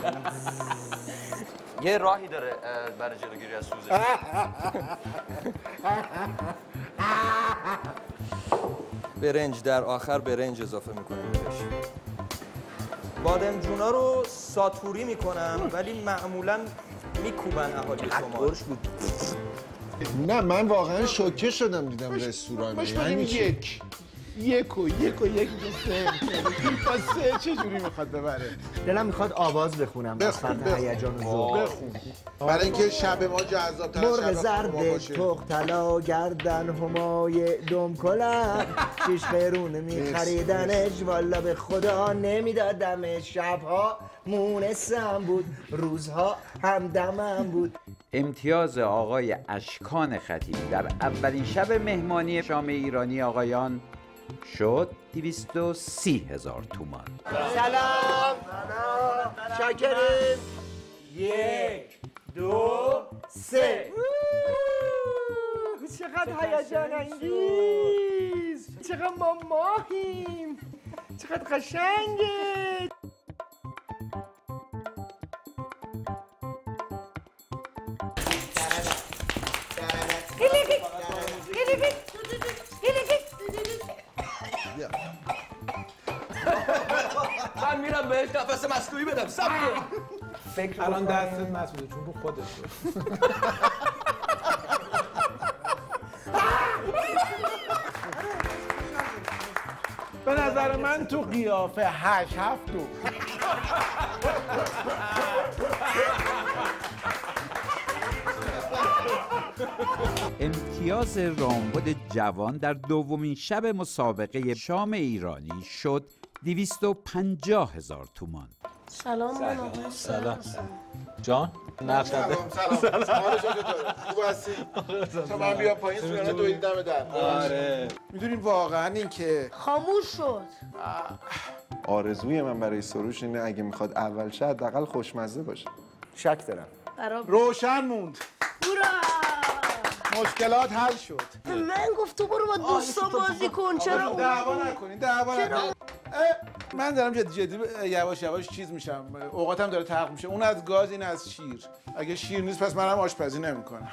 یه راهی داره برای جلوگیری از سوزش. برنج در آخر برنج اضافه میکنیم بهش. بادمجونا رو ساتوری میکنم ولی معمولا میکوبن اهالی شما. نه من واقعا شوکه شدم دیدم رستوران. یعنی یک و سه تا سه چجوری میخواد ببره؟ دلم میخواد آواز بخونم از فرط هیجان و ذوق. بخون. برای اینکه شب ما جذاب‌تر از مرغ شب زرد باشه. تخ طلا گردن همای دم کلم 6 قرون میخریدنش والا به خدا نمیدادمش. شبها مونسم بود روزها همدمم بود. امتیاز آقای اشکان خطیبی در اولین شب مهمانی شام ایرانی آقایان شد 230,000 تومان. سلام شاکریم. 1 2 3 چقدر هیجان انگیز، چقدر ما ماهیم، چقدر قشنگه. من میرم بهش نفس مصنوعی بدم. فکر الان دستت مسئوله چون رو خودش به نظر من تو قیافه 8 7 2 امتیاز رامبد جوان در دومین شب مسابقه شام ایرانی شد 250,000 تومان. سلام. سلام جان. سلام. حالش چطوره؟ خوب هستی؟ تو من بیا پایین سویانه دویدی دم در. آره میدونین واقعا این که خاموش شد. آرزوی من برای سروش اینه اگه میخواد اول شه حداقل خوشمزه باشه. شک دارم. روشن موند. مشکلات حل شد. من گفت تو برو با دوستان بازی کن. چرا دعوا نکنین. من دارم جدی یواش یواش چیز میشم. اوقاتم داره تلخ میشه. اون از گاز این از شیر. اگه شیر نیست پس منم آشپزی نمیکنم.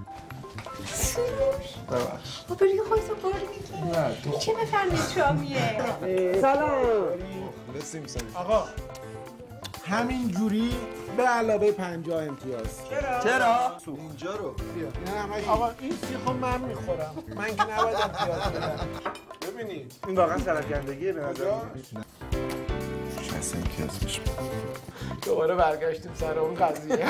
ببخش. با بری خودتو باری میگی. چه بفهمید شامیه؟ سلام. آقا همین جوری به علاوه 50 امتیاز. چرا؟ اینجا رو بیا. آقا این سیخو من میخورم. من که نباید امتیاز بدم. ببینید این واقعا سرفکندگیه به نظر. 60 امتیاز بشه. دوباره برگشتیم سر اون قضیه.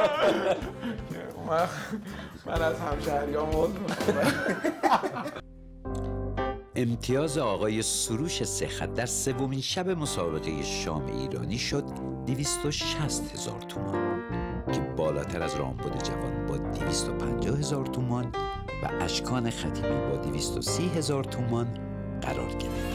من از همشهریام عذر میخوام. امتیاز آقای سروش سخت در سومین شب مسابقه شام ایرانی شد 260,000 تومان که بالاتر از رامبد جوان با 250,000 تومان و اشکان خطیبی با 230,000 تومان قرار گرفت.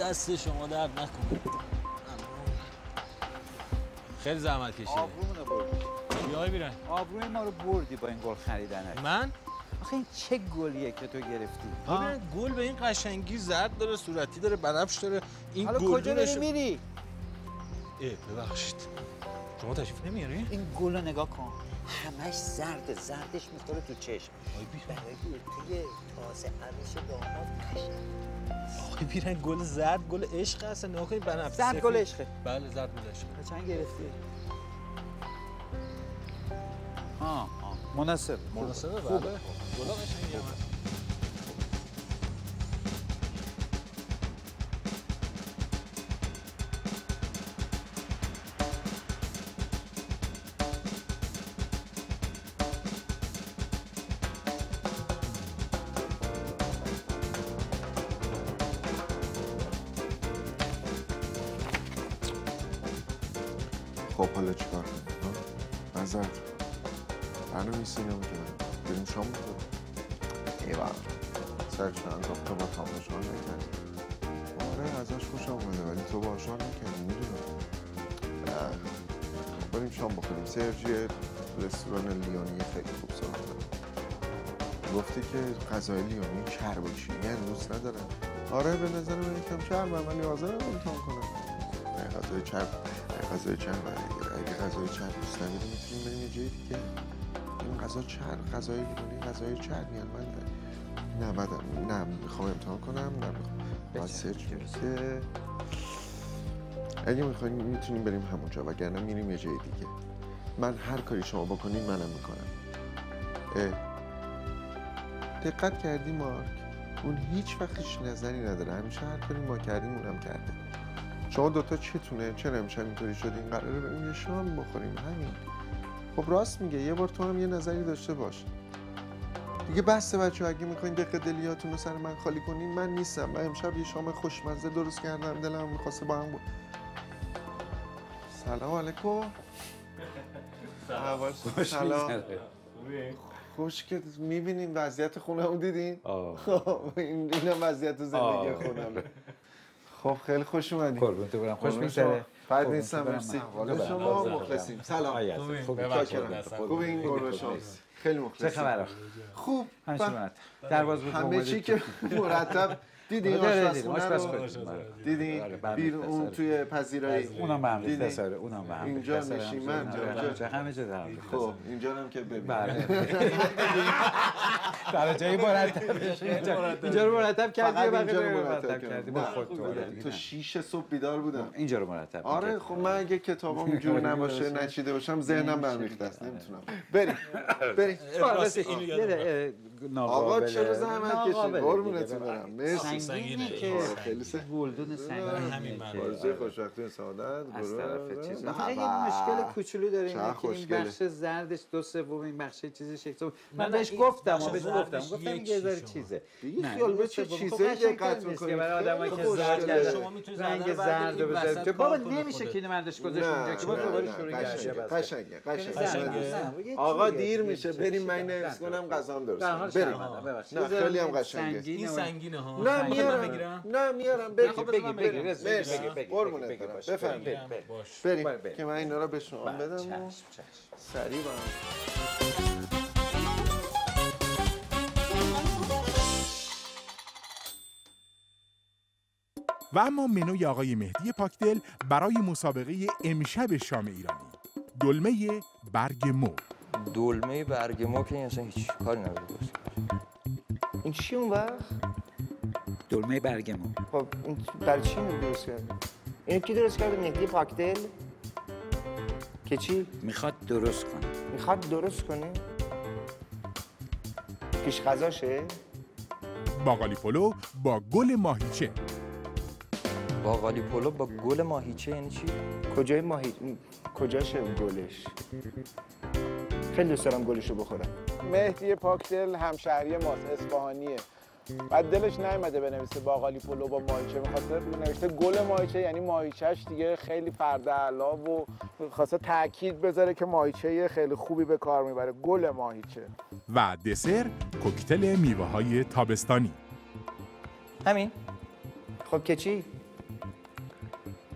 دست شما درد نکنه. خیلی زحمت کشیدی. آبرومونو بردی. بیای بیرن. آبروی ما رو بردی با این گل خریدنت. من؟ آخه این چه گلیه که تو گرفتی؟ ببین گل به این قشنگی زرد داره، صورتی داره، بنفش داره. این حالا گل کجا داری میری؟ ببخشید. شما تشریف نمیاری؟ این گل رو نگاه کن. همش زرده، زردش میخوره تو چشم. برای توی تازه عروس داماد قشنگ. آقای بیرن گل زرد گل عشق هستن. نگاه کنید بنفش. زرد گل عشقه. بله زرد گل عشق. چند گرفتی؟ مناسب. مناسبه بله. گلا قشنگی هم هست. خب حالا چیکار کنیم؟ نظرت برنمی‌ریزی یا می‌کنم؟ بریم شام بخوریم؟ ایوان سرش انداخت تو با تامش حال نکردی. آره ازش خوشم اومده ولی تو باهاش حال نکردی میدونم. بریم شام بخوریم. سرجی رستوران لیونی خیلی خوب ساخته. گفتی که غذای لیونی چرب و چینی دوست ندارم. آره به نظر من یکم چربه ولی حاضرم امتحان کنم. غذای چرب غذای چرب اگه غذای چرب دوست نداری میتونیم بریم یه جای دیگه. این غذا چرب غذای لیونی غذای چرب میان من نه میخوام امتحان کنم نه میخوام سرچ که اگه میخوایم میتونیم بریم همونجا وگرنه میریم یه جای دیگه. من هر کاری شما بکنین منم میکنم. دقت کردی مارک؟ اون هیچ وقت هیچ نظری نداره. همیشه هر کاری ما کردیم اونم کرده. شما دوتا چتونه؟ چرا امشب اینطوری شدین؟ قراره بریم یه شام بخوریم همین. خب راست میگه یه بار تو هم یه نظری داشته باش. دیگه بسته بچه‌ها اگه میخواین دق دلیاتون رو سر من خالی کنین من نیستم. من امشب یه شام خوشمزه درست کردم دلم می‌خواسته با هم سلام علیکم. سلام. خوش که میبینین وضعیت خونمون دیدین؟ اینم وضعیت زندگی خونمه. خب خیلی خوش اومدین. قربون تو برم. خوش می‌گذره. فرد نیستم مرسی. حالا شما مخلصیم. سلام. خوب این قربون شما. خیلی مخلصیم. چه خبره؟ خوب. همه چی که مرتب دیدین آشپزخونه دیدین بیرون اون توی پذیرایی اونم به هم ریخته اونم به هم اینجا نشیمن همه جا هم خب اینجا هم که ببین برای جایی مرتب اینجا رو مرتب کردی یا اینجا رو مرتب کردی با خودت تو 6 صبح بیدار بودم اینجا رو مرتب آره خب من اگه کتابام اینجوری نباشه نچیده باشم ذهنم برم ریخته است نمیتونم بریم آقا چرا زحمت کشید قربونتون برم مرسی سنگینه که خیلی گلدون سنگینه همین بازی خوشبختی سعادت از طرف چیز یه مشکل کوچولو داره اینه که این بخش زردش 2/3 این بخش چیزش 1/3 من بهش گفتم یه ذره چیزه دیگه خیال به چه چیزایی دقت می‌کنید برای آدمایی که زرد کردن شما میتونید رنگ زرد رو بذارید تو بابا نمیشه که اینو مردش گذاشت اونجا که باز دوباره شروع کرده قشنگه آقا دیر میشه بریم من نرس کنم غذام درست بریم نه خیلی هم قشنگه این سنگینه ها نه میارم بگی قربونت برم بفرمایید بریم که من اینا رو به شما بدم و سریع برم و اما منوی آقای مهدی پاکدل برای مسابقه امشب شام ایرانی دلمه برگ مو. دلمه برگ مو که اصلا هیچ کاری نداره درست. این چی اون وقت؟ دلمه برگ مو. خب این برای چی درست کرده؟ اینو کی درست کرده؟ مهدی پاکدل؟ که چی؟ میخواد درست کنه. میخواد درست کنه؟ پیش غذاشه؟ باقالی پلو با گل ماهیچه. باقالی پلو با گل ماهیچه یعنی چی؟ کجای کجاشه گلش؟ خیلی دوست دارم گلشو بخورم. مهدی پاکدل همشهری ماست، اصفهانیه. بعد دلش نیومده بنویسه باقالی پلو با ماهیچه، می‌خواسته بنویسه گل ماهیچه، یعنی ماهیچه‌اش دیگه خیلی فرد اعلا و می‌خواسته تاکید بذاره که ماهیچه خیلی خوبی به کار میبره، گل ماهیچه. و دسر کوکتل میوه‌های تابستانی. همین؟ خب که چی؟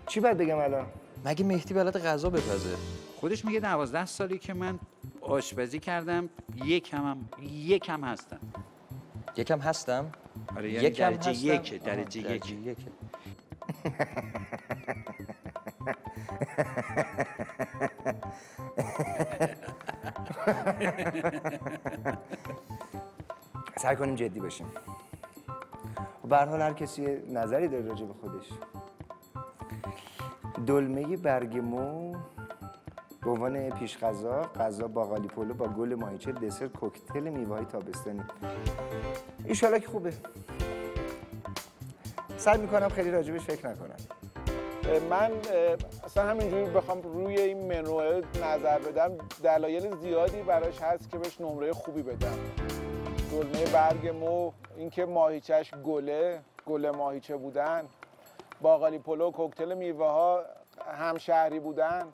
چی باید بگم الان؟ مگه مهدی بلد غذا بپزه؟ خودش میگه 12 سالی که من آشپزی کردم، یکم هستم. یکم هستم؟ آره یعنی یکم درجه هستم؟ یکه، درجه یک. سعی کنیم جدی باشیم. به هر حال هر کسی یه نظری داره راجع به خودش. دلمه برگ مو، روان پیش غذا باقالی پلو با گل ماهیچه، دسر کوکتل میوه‌های تابستانی. ایشالا که خوبه. سعی میکنم خیلی راجبش فکر نکنم. من اصلا همینجوری بخوام روی این منو نظر بدم دلایل زیادی براش هست که بهش نمره خوبی بدم. دلمه برگ مو، اینکه ماهیچه‌اش گل ماهیچه بودن، باقالی پلو، کوکتل میوه ها همشهری بودن،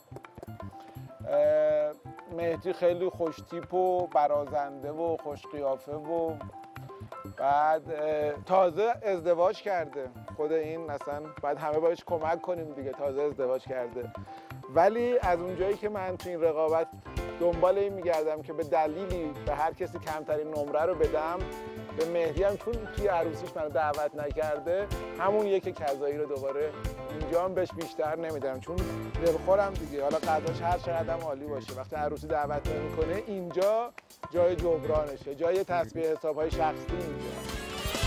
مهدی خیلی خوش تیپ و برازنده و خوش قیافه و بعد تازه ازدواج کرده. خود این اصلا باید همه باش کمک کنیم دیگه، تازه ازدواج کرده. ولی از اونجایی که من تو این رقابت دنبال این میگردم که به دلیلی به هر کسی کمترین نمره رو بدم، به مهدی هم چون توی عروسیش منو دعوت نکرده همون یک کذایی رو دوباره اینجا هم بهش بیشتر نمیدم، چون دلخورم دیگه. حالا غذاش هر چقدر هم عالی باشه، وقتی عروسی دعوت نمیکنه اینجا جای جبرانشه، جای تصفیه حساب‌های شخصی اینجا.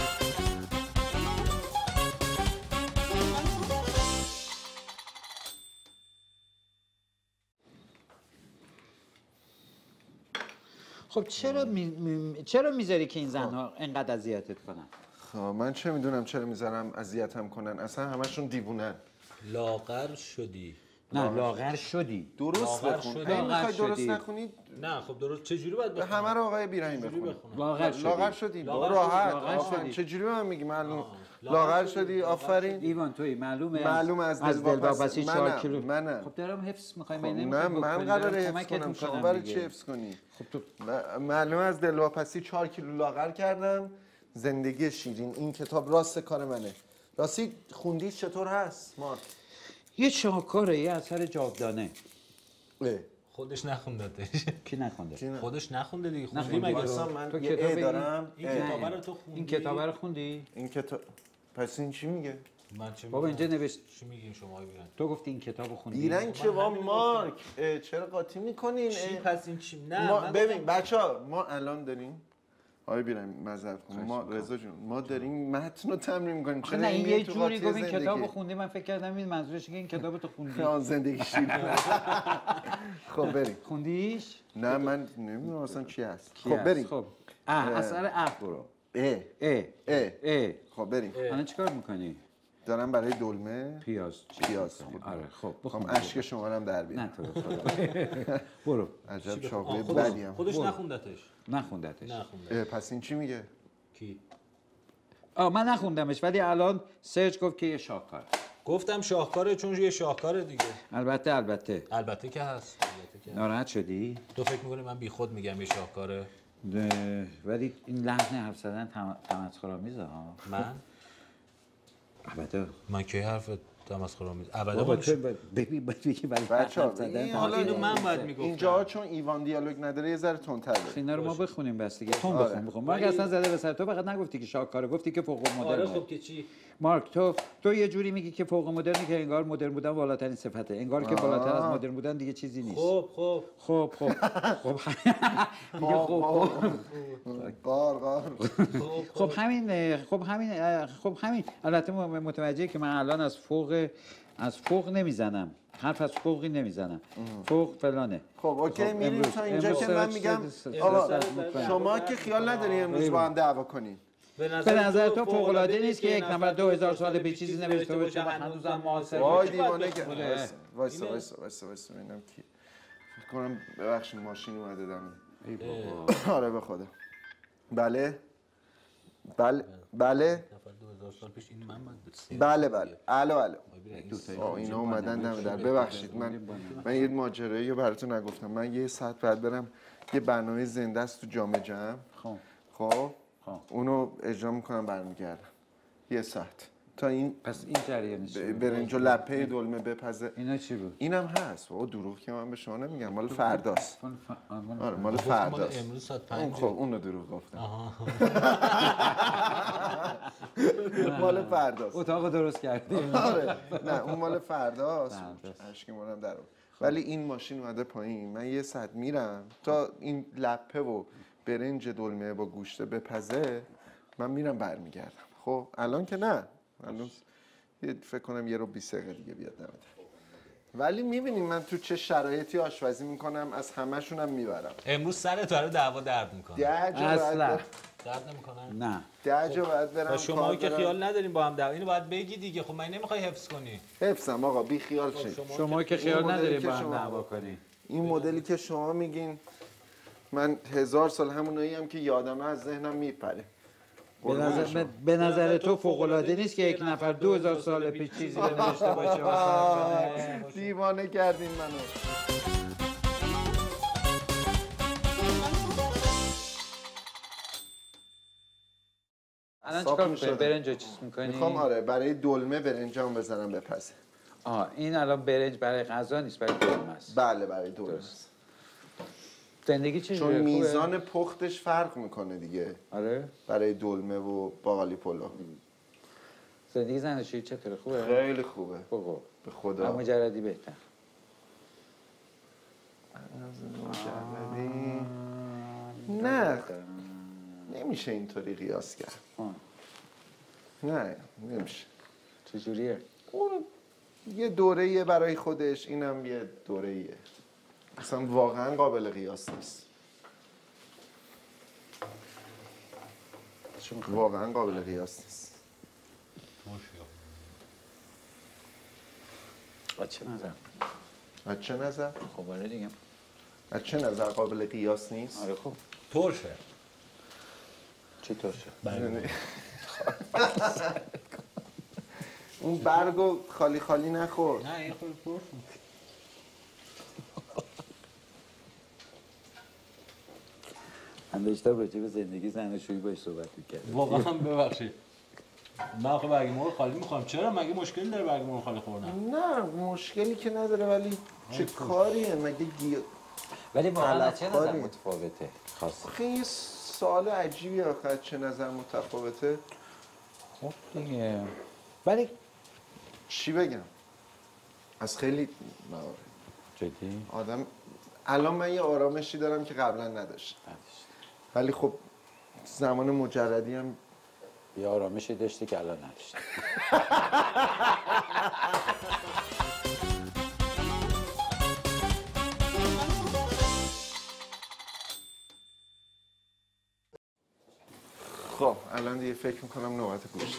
خب چرا میذاری که این زنها انقدر اذیتت کنن؟ خب من چه میدونم چرا میذارم اذیتم کنن؟ اصلا همشون دیوونن. لاغر شدی. نه لاغر شدی. درست بخون. اگه میخوای درست نخونی نه خب درست چجوری باید بخونی؟ همه رو آقای بیرحیم بخونه. لاغر شدی. راحت. چجوری من میگی معلوم لاغر شدی؟ آفرین. ایوان تویی معلومه از دلواپسی 4 کیلو. خب دارم حفظ می‌خوام. نه من قراره حفظ کنم. شما برای چی حفظ کنی؟ خب تو معلومه از دلواپسی 4 کیلو لاغر کردم. زندگی شیرین این کتاب راست کار منه. راستی خوندی چطور هست مارک؟ یه شاهکاره، یه اثر جاودانه. خودش نخوندتش. کی نخونده؟ خودش نخونده دیگه. خوندی مگه؟ من یه ای دارم. این کتابه رو تو خوندی؟ این کتابه رو خوندی؟ این کتاب پس این چی میگه؟ من چه بابا اینجا نوشت. چی میگین شما بیرن؟ تو گفتی این کتابو خوندی؟ بیرن که با مارک چرا قاطی میکنین؟ چی پس این چی؟ نه ببین بچه‌ها ما الان داریم آقای بیرم معذرت کن ما رضا جون ما داریم متن رو تمرین می‌کنیم. چرا این یه جوری گفت این کتابو خوندی، من فکر کردم این منظورش که این کتابو تو خوندی. زندگی شیرین. خب بریم. خوندیش؟ نه من نمیدونم اصلا چی هست. خب بریم. خب اثر برو. خب بریم. الان چیکار می‌کنی؟ دارم برای دلمه پیاز. آره خب بخوام اشک شما رو هم در بیارم. نه تو برو. عجب چاقوی بدی هم. خودش نخوندتش. پس این چی میگه؟ کی؟ من نخوندمش ولی الان سرچ گفت که یه شاهکار. گفتم شاهکاره چون یه شاهکاره دیگه. البته که هست. ناراحت شدی؟ تو فکر می‌کنی من بیخود میگم یه شاهکاره؟ ولی این لحن حرف زدن تمسخرآمیزه ها. من؟ البته من کی حرف تمسخرآمیز؟ ابدا ببین ولی بچه‌ها اینو من باید میگفتم. اینجا چون ایوان دیالوگ نداره یه ذره تندتر بره. اینا رو ما بخونیم بس دیگه. بخون. مارک اصلا زده به سر تو، فقط نگفتی که شاهکاره، گفتی که فوق مدرن. آره خب که چی؟ مارک تو یه جوری میگی که فوق مدرنی که انگار مدرن بودن بالاترین صفته، انگار که بالاتر از مدرن بودن دیگه چیزی نیست. خب خب همین البته متوجهی که من الان از فوق نمیزنم، حرف از فوقی نمیزنم. فوق فلانه. خب اوکی میریم تا اینجا که من میگم آقا شما که خیال نداری امروز با هم دعوا کنین. به نظر تو فوق‌العاده نیست که یک نفر 2000 سال به چیزی نوشته باشه و هنوزم معاصر وای دیوانه که وایسا ببینم کی فکر کنم ببخشید ماشین اومده دم. ای بابا آره به خدا. بله 2000 سال پیش این من بله الو اینا اومدن دم در. ببخشید من یه ماجرایی رو براتون نگفتم. من یه ساعت بعد برم یه برنامه زنده است تو جام جم. خب اونو اجرا میکنم برمیگردم. یه ساعت تا این پس این جریان چیه؟ برنج و لپه دلمه بپزه. اینا چی بود؟ اینم هست. بابا دروغ که من به شما نمیگم، مال فرداست. آره مال مال فرداست. امروز ساعت 5. خب اون رو دروغ گفتم. مال فرداست. اتاق درست کردیم. آره نه اون مال فرداست. اشکی مالم در اون. ولی این ماشین اومده پایین، من یه ساعت میرم تا این لپه و برنج دلمه با گوشت بپزه، من میرم برمیگردم. خب الان که نه، الان فکر کنم یه رو 20 دقیقه دیگه بیاد نمیده. ولی میبینیم من تو چه شرایطی آشپزی میکنم، از همشونم میبرم. امروز سر تو دعوا درد میکنه. 10 جا اصلا درد نمیکنه. نه 10 جا باید برم. شما که خیال نداریم با هم دعوا، اینو باید بگی دیگه. خب من نمیخوای حفظ کنی. حفظم آقا، بی خیال شید. شما که خیال مدلی نداریم که با هم شما- دعوا کنیم. این مدلی که شما میگین من 1000 سال همونایی هم که یادمه از ذهنم میپره. به نظر تو فوق‌العاده نیست که یک نفر 2000 سال پیش چیزی رو نوشته باشه واسه دیوانه کردین منو. الان صاف چیکار می‌شده. می‌کنی؟ برنج رو چیز می‌کنی؟ میخوام آره برای دلمه برنجام بزنم بپزه. این الان برنج برای غذا نیست، برای دلمه است. بله برای دلمه. زندگی چجوریه؟ چون خوبه؟ میزان پختش فرق میکنه دیگه آره برای دلمه و باقالی پلو. زندگی زناشویی چطوره؟ خوبه؟ خیلی خوبه خوبه. به خدا. اما مجردی بهتر. نه نمیشه اینطوری قیاس کرد. نه نمیشه. چجوریه؟ اون یه دوره‌ایه برای خودش، اینم یه دوره‌ایه. اصلا واقعا قابل قیاس نیست. واقعا قابل قیاس نیست. از چه نظر؟ از چه نظر؟ خب آره دیگه. از چه نظر قابل قیاس نیست؟ آره خب. ترشه. چی ترشه؟ اون برگو خالی خالی نخور. نه این خود ترش. من داشتم راجع به زندگی زناشویی باش صحبت می‌کردم. واقعا ببخشید. من آخه برگ مرغ خالی می‌خوام. چرا مگه مشکلی داره برگ مرغ خالی خوردن؟ نه مشکلی که نداره، ولی چه کاریه مگه ولی واقعا از چه نظر علف‌خواری. متفاوته؟ خاص. آخه یه سوال عجیبی آخه چه نظر متفاوته. خب دیگه. ولی چی بگم؟ از خیلی موارد جدی آدم الان من یه آرامشی دارم که قبلا نداشتم. ولی خب زمان مجردی هم یه آرامشی داشتی که الان نداشتی. خب الان دیگه فکر میکنم نوبت گوشت.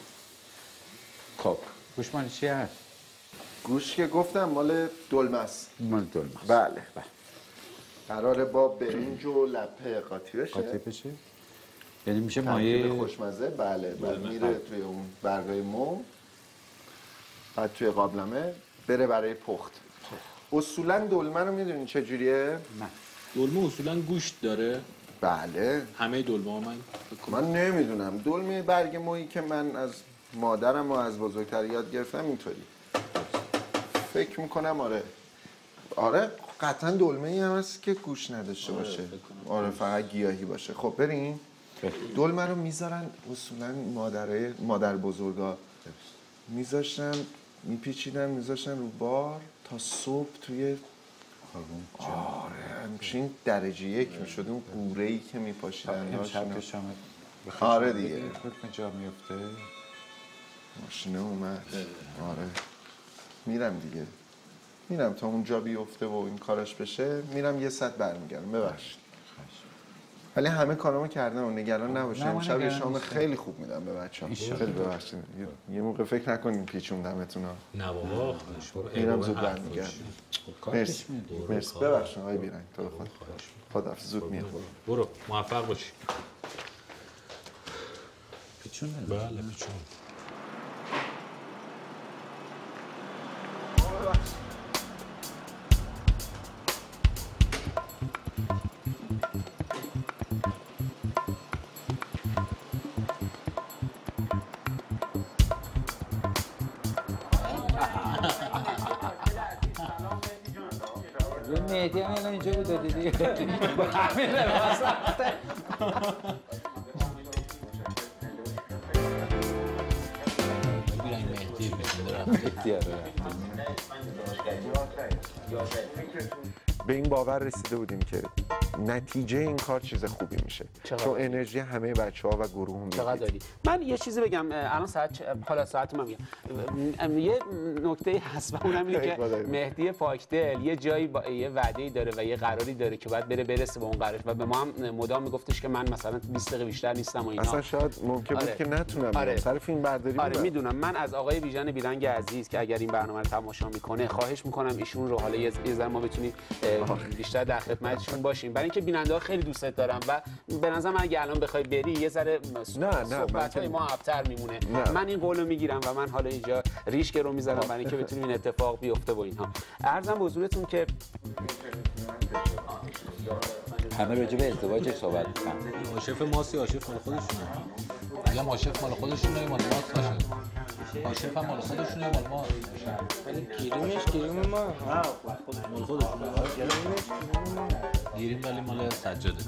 خب گوش مال چی هست؟ گوشت که گفتم مال دلمه است. مال دلمه. بله قراره با برنج و لپه قاطی بشه. قاطی بشه؟ یعنی میشه ترکیب مایه خوشمزه. بله بعد میره توی اون برگای موم، بعد توی قابلمه بره برای پخت. اصولا دلمه رو میدونین چجوریه؟ نه. دلمه اصولا گوشت داره. بله همه دلمه ها من نمیدونم. دلمه برگ مویی که من از مادرم و از بزرگتر یاد گرفتم اینطوری. فکر میکنم آره قطعا دلمه ای هم هست که گوش نداشته باشه. آره فقط گیاهی باشه. خب بریم. دلمه رو میذارن اصولا مادر بزرگا میذاشتن میپیچیدن میذاشتن رو بار تا صبح توی آره همچین درجه یک میشد اون قوره‌ای که میپاشیدن. امشب که شام آره دیگه حکم جا میفته. ماشینه اومد. آره میرم دیگه، میرم تا اونجا بیفته و این کارش بشه، میرم یه ساعت برمیگردم. ببخشید ولی همه کارامو کردم و نگران نباشید. امشب یه شام خیلی خوب میدم به بچه‌ها. خیلی ببخشید یه موقع فکر نکنین پیچوندمتون ها. نه بابا میرم زود برمیگردم. مرسی مرسی ببخشید آقای بیرنگ. تو رو خداحافظ. زود میام. برو موفق باشی. پیچون بله پیچون. مهدی هم الان اینجا بود دادی دیگه همین لباس رفته. به این باور رسیده بودیم که نتیجه این کار چیز خوبی میشه چون انرژی همه بچه‌ها و گروه چقدر داری؟ من یه چیزی بگم الان ساعت من میگم یه نکته هست و اونم اینه که مهدی پاکدل یه جایی یه وعده‌ای داره و یه قراری داره که باید برسه به اون قرارش و به ما هم مدام میگفتش که من مثلا 20 دقیقه بیشتر نیستم و اینا. اصلا شاید ممکن بود که نتونم سر فیلم برداری آره میدونم. من از آقای بیژن بیرنگ عزیز که اگر این برنامه رو تماشا میکنه خواهش میکنم ایشون رو حالا یه ذره ما بتونیم بیشتر در خدمتشون باشیم برای اینکه بیننده‌ها خیلی دوست دارم و به نظر من اگه الان بخوای بری یه ذره صحبت‌های ما ابتر میمونه. من این قولو میگیرم و من حالا اینجا ریشک رو میذارم برای اینکه بتونیم این اتفاق بیفته و اینها. عرضم به حضورتون که همه راجع به ازدواجش صحبت می‌کنن. آشف ماسی آشف مال خودشونه. میگم آشف مال خودشونه مال ماست باشه. آشف هم مال خودشونه مال ما. ولی گیریم ما. مال خودشونه. گیریم ولی مال سجاده.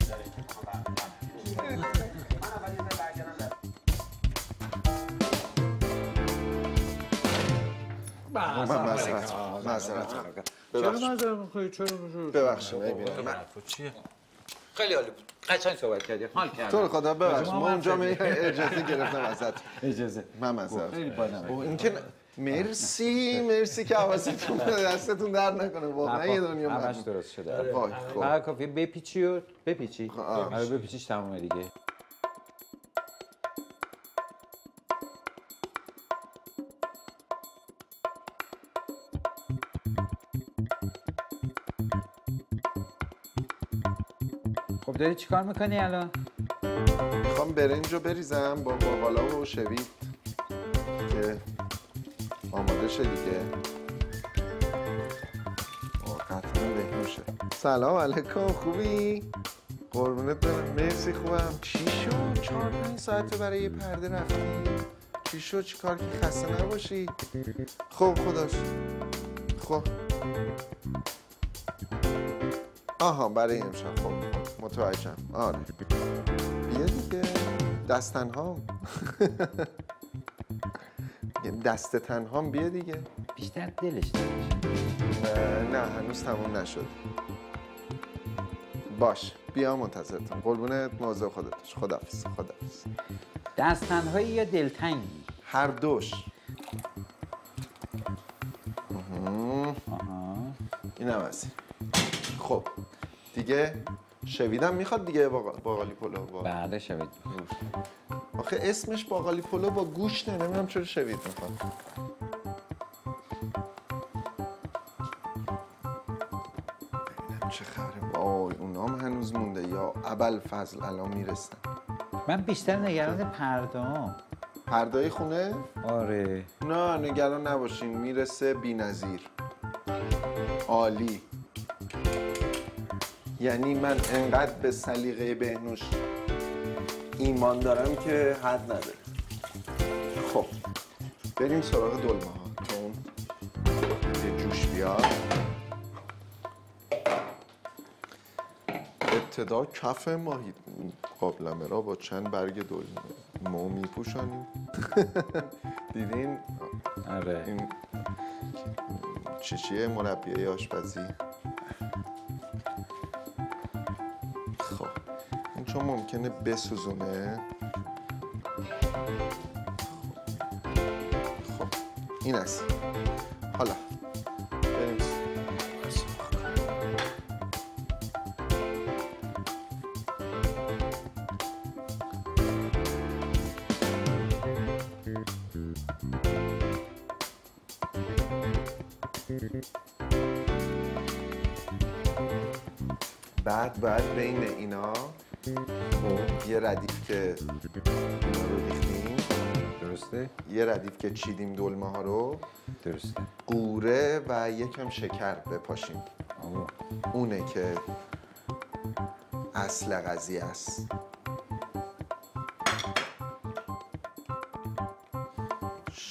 معذرت چرا ببخشید چیه؟ خیلی عالی بود. قشنگ صحبت کردی. حال کردم. تو خدا ببخشید ما اونجا اجازه گرفتم ازت. اجازه. من معذرت. خیلی بانم. این که مرسی که حواستون دستتون درد نکنه واقعا یه دنیا همش درست شده. وای فقط کافیه بپیچی و بپیچی. آره بپیچیش تمومه دیگه. خب داری چیکار میکنی الان؟ میخوام برنج رو بریزم با باقالا و شوید که آماده شه دیگه. قطعا بهنوشه. سلام علیکم خوبی؟ قربونت برم مرسی خوبم. چی شد؟ 4-5 ساعته برای یه پرده رفتی؟ چی شد؟ چی کار که خسته نباشی؟ خب خداش خب آها برای امشب خب متوجهم. آره بیا دیگه دست تنهام دست تنهام بیا دیگه. بیشتر دلش نه هنوز تموم نشد. باش بیا منتظرتم. قربونت مواظب خودت باش. خداحافظ. دست تنهایی یا دلتنگی؟ هر دوش. اینم از این. خب دیگه شویدم میخواد دیگه باقالی پلو با. بله شوید. آخه اسمش باقالی پلو با گوشته نمیدونم چرا شوید میخواد. ببینم چه خبره. وای اونام هنوز مونده یا ابوالفضل الان میرسن. من بیشتر نگران پرده‌ام. پرده‌ی خونه؟ آره. نه نگران نباشین میرسه بی‌نظیر. عالی. یعنی من انقدر به سلیقه بهنوش ایمان دارم که حد نداره. خب بریم سراغ دلمه ها. چون یه جوش بیاد. ابتدا کف ماهی قابلمه را با چند برگ دلمه ما میپوشانیم. دیدین؟ آره. این چیه مربیه آشپزی. خب این چون ممکنه بسوزونه. خب این است. حالا بریم بعد بین اینا یه ردیف که اینا رو ریختیم درسته؟ یه ردیف که چیدیم دلمه ها رو درسته. قوره و یکم شکر بپاشیم. اونه که اصل قضیه است.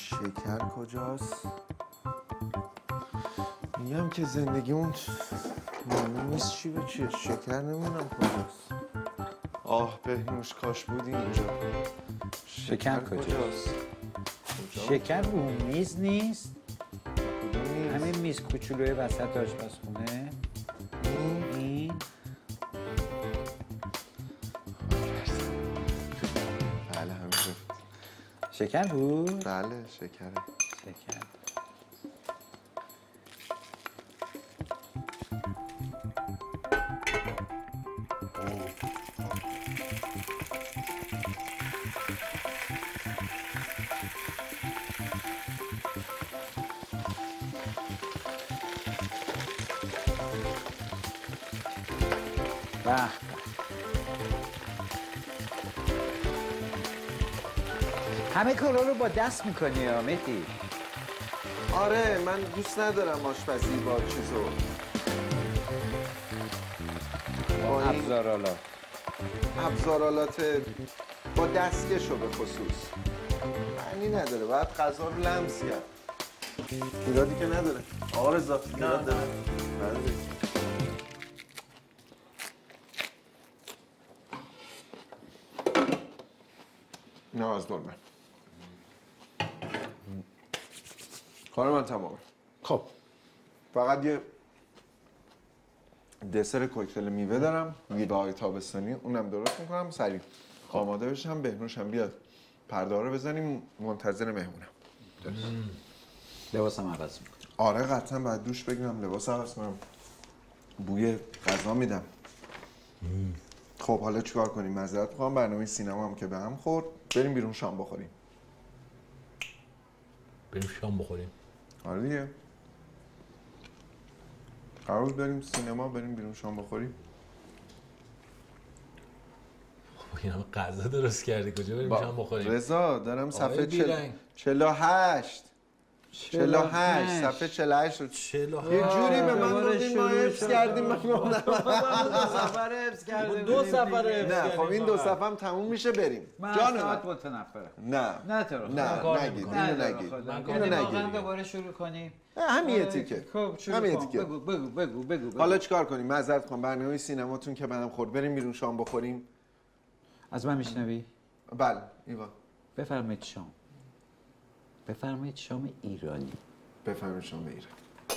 شکر کجاست؟ میگم که زندگیمون نیست چی به چیه؟ شکر نمیدونم کجاست. آه بهنوش کاش بودی اینجا. شکر کجاست؟ شکر رو میز نیست؟ همین میز کوچولوی وسط آشپزخونه. این بله همینجا. شکر بود؟ بله شکره. شکر. به همه کارا رو با دست میکنی یا مهدی؟ آره من دوست ندارم آشپزی با چیزو با این ابزارالات با دستکشو به خصوص معنی نداره. باید غذا رو لمس کرد. ایرادی که نداره. آقا رضا ایراد داره. نداره. نه از دلمه. کار من تمامه. خب فقط یه دسر کوکتل میوه دارم، میوه‌های تابستانی، اونم درست میکنم سریع آماده بشم. بهنوشم بیاد پرده رو بزنیم. منتظر مهمونم. لباسم عوض میکنم. آره قطعا باید دوش بگیرم، لباس عوض کنم، بوی غذا میدم. خب حالا چیکار کنیم؟ معذرت میخوام برنامه سینما هم که به هم خورد. بریم بیرون شام بخوریم. بریم شام بخوریم. آره دیگه. قرار بریم سینما، بریم بیرون شام بخوریم. این همه غذا درست کردی کجا بریم شام بخوریم؟ رضا دارم صفحه 48 صفحه 48 یه جوری به من گفتین ما حفظ کردیم. من دو سفر حفظ کردیم. دو سفر حفظ نه خب این دو صفحه هم تموم میشه بریم. جان من متنفرم. نه تو نگید اینو نگید. واقعا دوباره شروع کنیم. همین تیکه. همین تیکه. بگو. حالا چیکار کنیم؟ معذرت میخوام برنامه سینماتون که منم خورد. بریم بیرون شام بخوریم. از من میشنوی؟ بله ایوا. بفرمایید شام. بفرمایید شام ایرانی. بفرمایید شام ایرانی.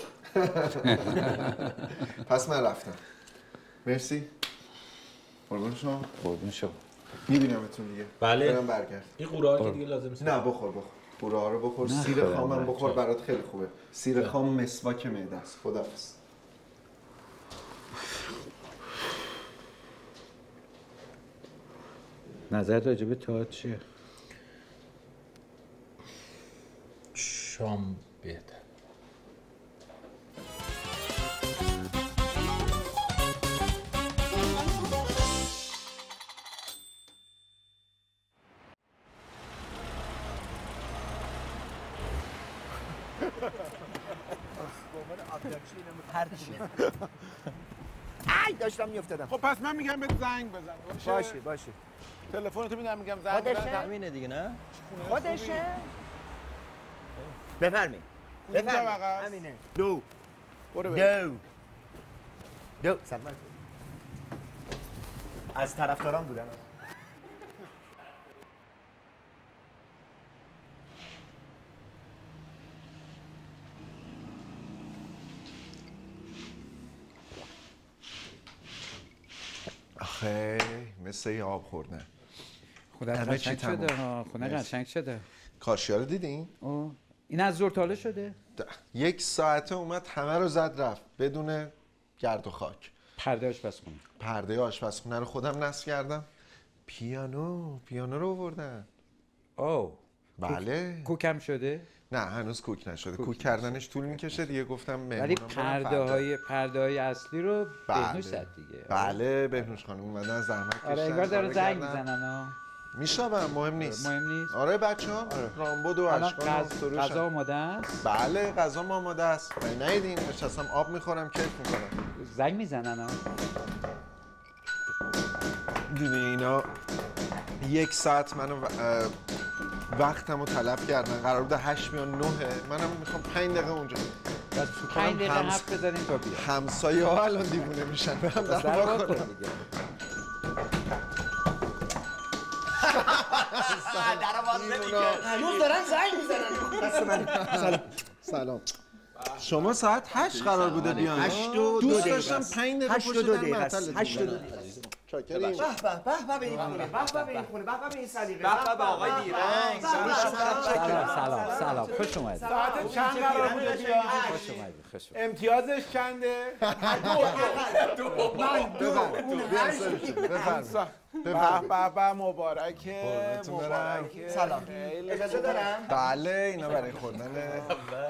پس من رفتم. مرسی. قربون شما. قربون شما. میبینمتون دیگه. بله. برم برگرد. این قورا که دیگه لازم نیست. نه بخور. قورا رو بخور. سیر خامم بخور برات خیلی خوبه. سیر خام مسواک معده است. خداحافظ. نظرت راجع به تئاتر چیه؟ شام بهتر. ای داشتم میافتادم. خب پس من میگم بهت زنگ بزن. باشه. تلفنتو میدم میگم زنگ بزن. همینه دیگه نه؟ خودشه. بفرمایید. همینه. دو. سلام. از طرفداران بودم. آخه مثل یه آب خوردن. خدا قشنگ شده ها. خونه قشنگ شده. کاشیا رو دیدین؟ این از زور تاله شده؟ 1 ساعته اومد همه رو زد رفت بدون گرد و خاک. پرده آشپزخونه. پرده آشپزخونه رو خودم نصب کردم. پیانو رو آوردن. بله. کوکم شده؟ نه هنوز کوک نشده. کوک کردنش طول میکشه دیگه. گفتم ولی پرده های اصلی رو بهنوش زد دیگه. بله بهنوش خانم اومدن زحمت کشیدن. آره انگار داره زنگ میزنن. میشنوم مهم نیست. آره بچه‌ها رامبد و اشکان و سروش. غذا آماده است؟ بله غذا آماده است. نیدین نشستم آب میخورم کیف میکنم. زنگ میزنن دیدی اینا 1 ساعت منو وقتمو طلب کردن. قرار بود 8 میان 9. منم میخوام 5 دقیقه اونجا. بعد 5 دقیقه حرف بزنیم تا بیاد. همسایه ها الان دیوونه میشن. برم در وا کنم. هنوز دارن زنگ میزنن. سلام. شما ساعت 8 قرار بوده بیان. 8 و 2 دوست دقیقه. داشتم 5 دقیقه 8 و پشت 2 در دقیقه. معطل 8 و 2 دقیقه. چاکریم. به به به این خونه. به به به این خونه. به به این سلیقه. به به آقای بیرنگ. سلام خوش اومدید. ساعت چند قرار بوده بیان؟ خوش اومدید. خوش اومدید. امتیازش چنده؟ به مبارکه. سلام. اجازه دارم؟ بله اینا برای خوردنه.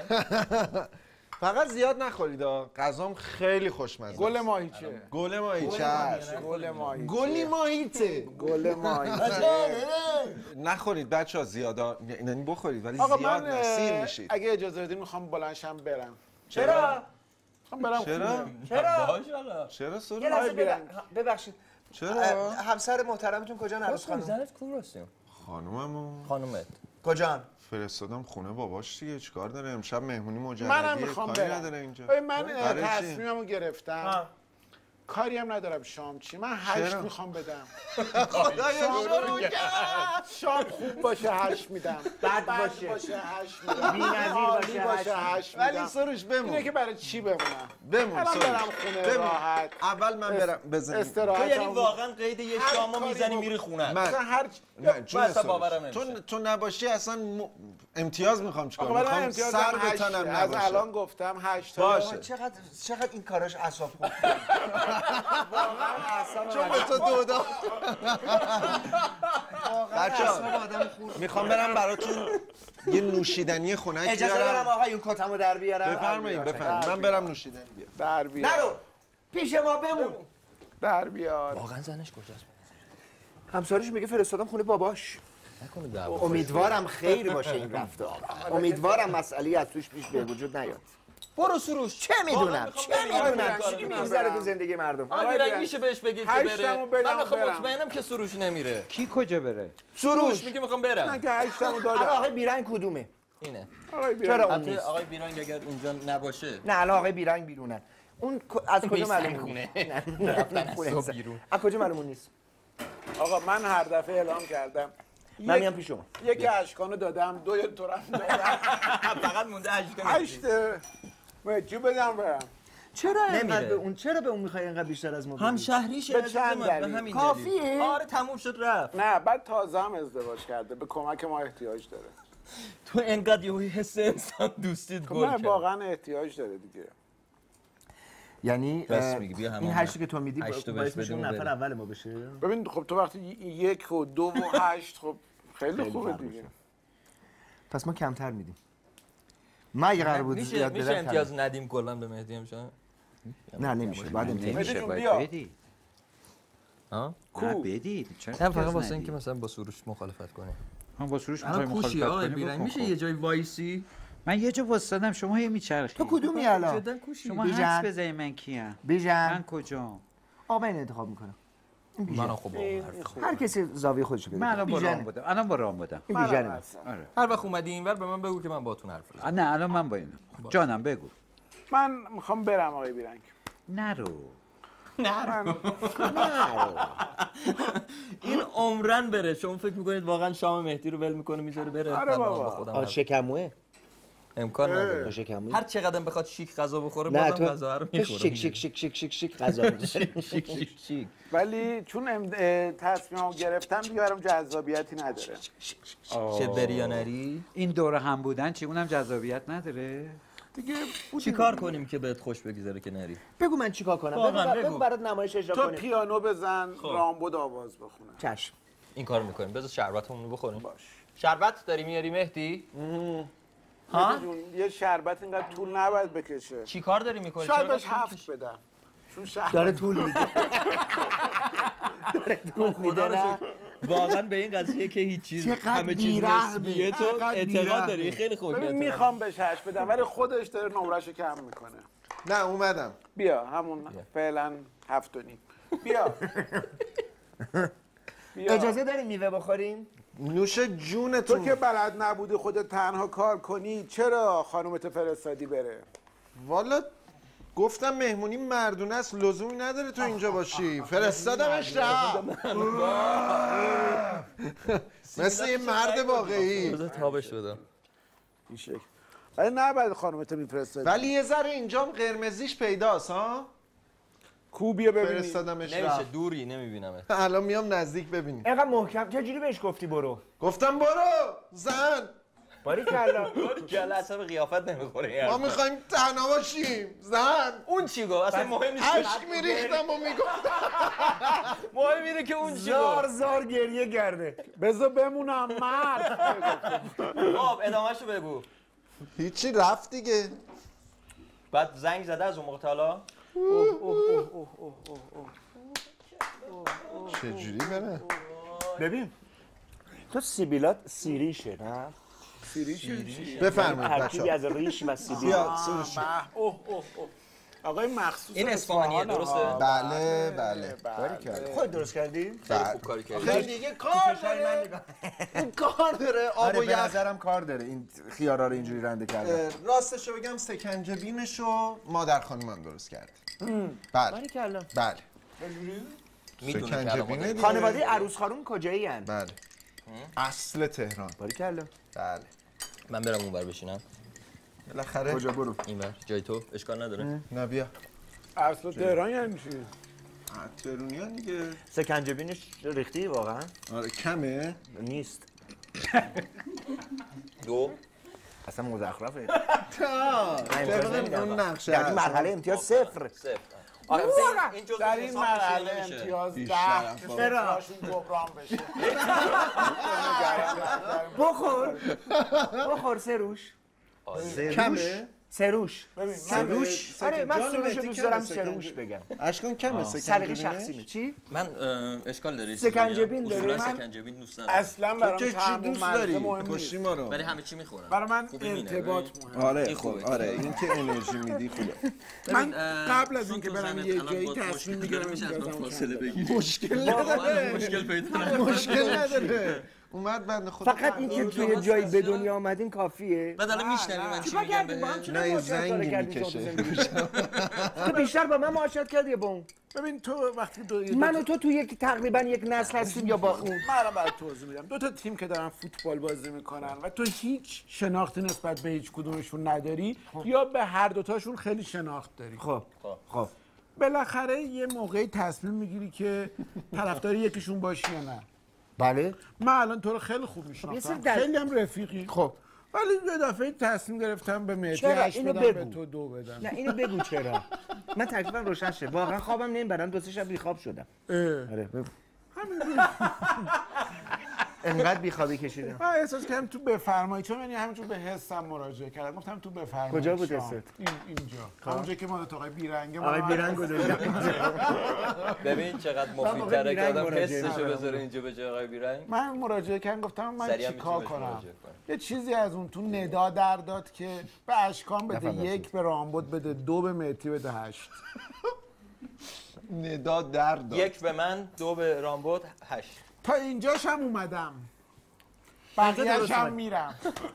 فقط زیاد نخورید غذام خیلی خوشمزه. گل ماهیچه. گل ماهیچه. گل ماهیچه. گلی ماهیچه. گل ماهیچه. نخورید بچه‌ها زیادا، یعنی بخورید ولی آقا زیاد من سیر میشید. اگه اجازه بدین میخوام بلندشم برم. چرا؟ میخوام برم چرا؟ چرا؟ چرا سر؟ یه لحظه ببخشید. چرا؟ همسر محترمتون کجا عروس خانم؟ زنت کو راستیم؟ خانوممو خانومت کجا؟ فرستادم خونه باباش دیگه، چیکار داره؟ امشب مهمونی مجردیه. منم میخوام کاری برم. نداره اینجا. من برای چی؟ تصمیممو گرفتم. کاری هم ندارم شام چی. من 8 میخوام بدم. شام خوب باشه 8 میدم. بد باشه 8 میدم. بی‌نظیر باشه 8 ولی میدم. سرش بمون. اینه که برای چی بمونم؟ بمون الان سرش. برم خونه بمون. راحت. اول من برم بزنیم. استراحت. تو یعنی واقعا قید یه شامو میزنی میری خونه. من مثلا هر نه جون اصلا سرش. باورم نمیشه. تو نباشی اصلا امتیاز میخوام چیکار؟ آقا من میخوام امتیاز سر به 8 تنم از نباشه. الان گفتم 8 باشه. چقدر این کاراش اعصاب خورد. چون به تو دودا. بچه‌ها میخوام برم براتون یه نوشیدنی خنک بیارم. اجازه دارم آقایون کتمو در بیارم. بفرمایید. من برم نوشیدنی بیارم. در بیار. نرو. پیش ما بمون. در بیار. واقعا زنش کجاست؟ همسرش میگه فرستادم خونه باباش. نکنه دعوا. امیدوارم خیر باشه این رفتار. امیدوارم مسئله از توش پیش به وجود نیاد. برو سروش. چه میدونم چی میگذره تو زندگی مردم. آقا بیرنگ میشه بهش بگید که بره. هشتمو بدم من میخوام برم. مطمئنم که سروش نمیره. کی کجا بره؟ سروش میگه میخوام برم. من که 8مو الان دادم. آقای بیرنگ کدومه؟ اینه. آقای چرا بیار. اون البته نیست؟ آقای بیرنگ اگر اونجا نباشه نه الان آقای بیرنگ بیرونن. اون از کجا معلومه؟ خونه. نه خونه بیرون. از کجا معلومه نیست؟ آقا من هر دفعه اعلام کردم. من میام پیش شما. یکی اشکانو دادم، 2 تورم دادم. فقط مونده 8 چی بدم برم؟ چرا نمیره. اینقدر به اون چرا به اون میخوای اینقدر بیشتر از ما بدی؟ هم شهریشه به عزیز چند من، به دلیل؟ همین کافیه؟ دلیل. آره تموم شد رفت. نه بعد تازه هم ازدواج کرده، به کمک ما احتیاج داره. تو انقدر یه حس انسان دوستیت گل نه کرد. واقعا احتیاج داره دیگه. یعنی راست میگی، بیا همون این 8 که تو میدی هشتو باعث بهش میشه اون بدیم و نفر بریم. اول ما بشه. ببین خب تو وقتی 1 و 2 و 8 خب خیلی خوبه فرق دیگه. پس ما کمتر میدیم. من اگه قرار بود میشه زیاد بدم امتیاز ندیم کلا به مهدی امشب؟ نه نمیشه. بعد امتیاز نمیشه جون باید بیا. بدی. ها؟ نه بدید. چرا نه فقط امتیاز واسه ندی؟ اینکه مثلا با سروش مخالفت کنه. من با سروش الان میخوای کوشی مخالفت آقای کنی بیرنگ بکن میشه خب. یه جای وایسی؟ من یه جا واسطادم شما هی میچرخی. تو کدومی الان؟ جدا کوشی. شما بیژن. حدس بزنید من کیم؟ من بیژن کجام؟ آقا این انتخاب میکنه. منم خب هر کسی زاویه خودش بده. من الان با بیژنه. رام بودم. الان با رام بودم. این بیژنه. آره. هر وقت اومدی اینور به من بگو که من باهاتون حرف بزنم. نه الان من با اینم. جانم بگو. من میخوام برم آقای بیرنگ. نرو. این عمرن بره. شما فکر میکنید واقعا شام مهدی رو ول میکنه میذاره بره؟ آره من بابا. با خودم آ حرف- شکموه. امکان نداره. تو شکموه. هر چقدر بخواد شیک غذا بخوره نه بازم تو غذا رو تو میخوره. شیک غذا می‌خوری. شیک. ولی چون تصمیممو گرفتم دیگه برام جذابیتی نداره. چه بری یا نری؟ این دور هم بودن چی اونم جذابیت نداره؟ دیگه چی کار کنیم که بهت خوش بگذره که نری؟ بگو من چیکار کنم؟ واقعا بگو برات نمایش اجرا تو کنیم. پیانو بزن، رامبد آواز بخونه. چشم. این کار میکنیم. بذار شربتمون رو بخوریم. باش. شربت داری میاری مهدی؟ ها؟ جون یه شربت اینقدر طول نباید بکشه. چی کار داری میکنی؟ شاید بهش 7 بدم. چون شربت داره طول میده. داره طول میده نه؟ واقعا به این قضیه که هیچ چیز چقدر همه چیز بی‌رحمی. نسبیه تو چقدر اعتقاد بی‌رحمی. داری. خیلی خوب. ببین میخوام بهش 8 بدم ولی خودش داره نمرهشو کم میکنه. نه اومدم. بیا همون فعلا 7 و نیم. بیا. اجازه داریم میوه بخوریم؟ نوش تو جونتون. که بلد نبودی خودت تنها کار کنی چرا خانومت فرستادی بره؟ والا گفتم مهمونی مردونه است، لزومی نداره تو اینجا باشی. فرستادمش رفت. مثل یه مرد واقعی. بذار تابش بدم. این شکل. ولی نه بعد خانومت میفرسته. ولی یه ذره اینجام قرمزیش پیداست ها. کوبیه ببینی. فرستادمش نمیشه، رفت. دوری نمیبینم. الان میام نزدیک ببینی. اینقدر محکم چجوری بهش گفتی برو؟ گفتم برو زن. باریکلا. باریکلا اصلا قیافت نمیخوره. ما میخوایم تنها باشیم زن. اون چی گفت؟ اصلا مهم نیست. اشک میریختم و میگفتم. مهم اینه که اون چی زار گفت. زار گریه کرده. بذار بمونم مرد. خب ادامهشو بگو. هیچی رفت دیگه. بعد زنگ زده از اون موقع تا حالا؟ چجوری بره؟ ببین تو سیبیلات سیریشه نه؟ بفرمایید ترکیبی بچه‌ها. از ریش و سیبیل. بیا سروش. آقای مخصوص این اصفهانیه درسته؟ بله. خود درست کردی؟ خوب کاری کردی. خیلی دیگه کار داره. اون کار داره. آب و به یخ. نظرم کار داره این خیارا رو اینجوری رنده کرده. راستشو بگم سکنجبینشو مادر خانومم درست کرد. بله. باریکلا. بله. میدونه که الان سکنجبینه ما- دیگه. خانواده عروس خانم کجایی هن؟ بله. اصل تهران. باریکلا. بله. من برم اونور بشینم. بالاخره کجا برو؟ اینور جای تو اشکال نداره. نه بیا. اصلا تهران یعنی چی؟ تهرونیان دیگه. سکنجبینش ریختی واقعا؟ آره کمه. نیست. دو. اصلا مزخرفه. طبق اون نقشه یعنی مرحله امتیاز صفر. صفر. آره این جزء در این حساب مرحله نمیشه. امتیاز بیشتر 10 چراشون جبران بشه. بخور سروش. کمه. سروش. سروش. آره من جان سروش مهدی دوست کمه دارم سکنجبین. سروش بگم. اشکان کمه سلیقه سکنجبینش. شخصیمه. چی؟ من اشکال داره سکنجبین داره؟ اصولا من سکنجبین دوست ندارم. اصلا برام تو چی طعم و دوست مزه داری؟ مهم نیست. کشتی ما رو. ولی همه چی میخورم. برای من خوبی مینه، ارتباط ولی- مهم. آره این خوبه. آره این که انرژی میدی خوبه. من قبل از اینکه برم یه جایی تصمیم میگیرم فاصله بگیری. مشکل نداره. مشکل پیدا مشکل نداره. اومد بنده خدا. فقط این که توی جایی به دنیا آمدین کافیه. بعد الان میشنوی من چی چیکار میگم کردی با هم؟ بهت. چرا نه یه معاشرت زنگی کردی شما تو میکشه. زندگی؟ تو بیشتر با من معاشرت کردی یا با اون؟ ببین تو وقتی من و تو یک تقریبا یک نسل هستیم یا با اون؟ من الان برات توضیح میدم. دو تا تیم که دارن فوتبال بازی میکنن و تو هیچ شناختی نسبت به هیچ کدومشون نداری یا به هر دوتاشون خیلی شناخت داری. خب بالاخره یه موقعی تصمیم میگیری که طرفدار یکیشون باشی یا نه. بله. من الان تو رو خیلی خوب یه میشناسم. سری در- خیلی هم رفیقی. خب ولی یه دفعه تصمیم گرفتم به مهدی چرا؟ 8 اینو بدم به بگو. تو 2 بدم. نه اینو بگو چرا. من تقریبا روشن شد. واقعا خوابم نمیبرم. دو سه شب بیخواب شدم. آره بگو. انقدر بیخوابی کشیدم. من احساس کردم تو بفرمایی، چون من همینجور به حسم مراجعه کردم. گفتم تو بفرمایی. کجا بود شام. حست؟ اینجا. همونجا که مال آقای بیرنگه. آقای بیرنگ گذاشتم. ببین چقدر موقع مفیدتره که بیرنگ آدم مراجعه حسشو ندارم. بذاره اینجا به جای آقای بیرنگ. من مراجعه کردم گفتم من سریع هم چیکار میتونی بهش کنم. مراجعه کنی. یه چیزی از اون تو ندا در داد که به اشکان بده، نفهمیدم. 1 به رامبد بده، 2 به مهدی بده 8. ندا در داد. 1 به من، 2 به رامبد، 8. تا اینجاش هم اومدم. بقیه‌اش هم میرم.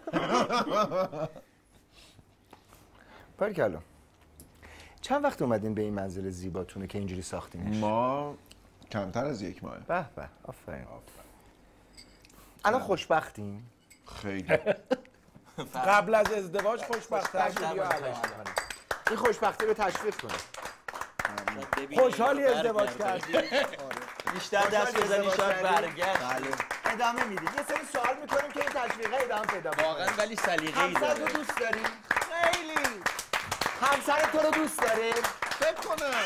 باریکلا. چند وقت اومدین به این منزل زیباتونه که اینجوری ساختینش؟ ما کمتر از 1 ماه. به به آفرین. الان خوشبختین؟ خیلی. قبل از ازدواج خوشبخت‌تر شدی یا الان؟ این خوشبختی رو تشویق کنه. خوشحالی ازدواج کردی. بیشتر دست بزنی شاید برگشت. ادامه میدید. یه سری سوال میکنیم که این تشویقه ادامه پیدا کنه. واقعا ولی سلیقه‌ای همسر داره. رو دوست داری؟ خیلی. همسر تو رو دوست داری؟ فکر کنم.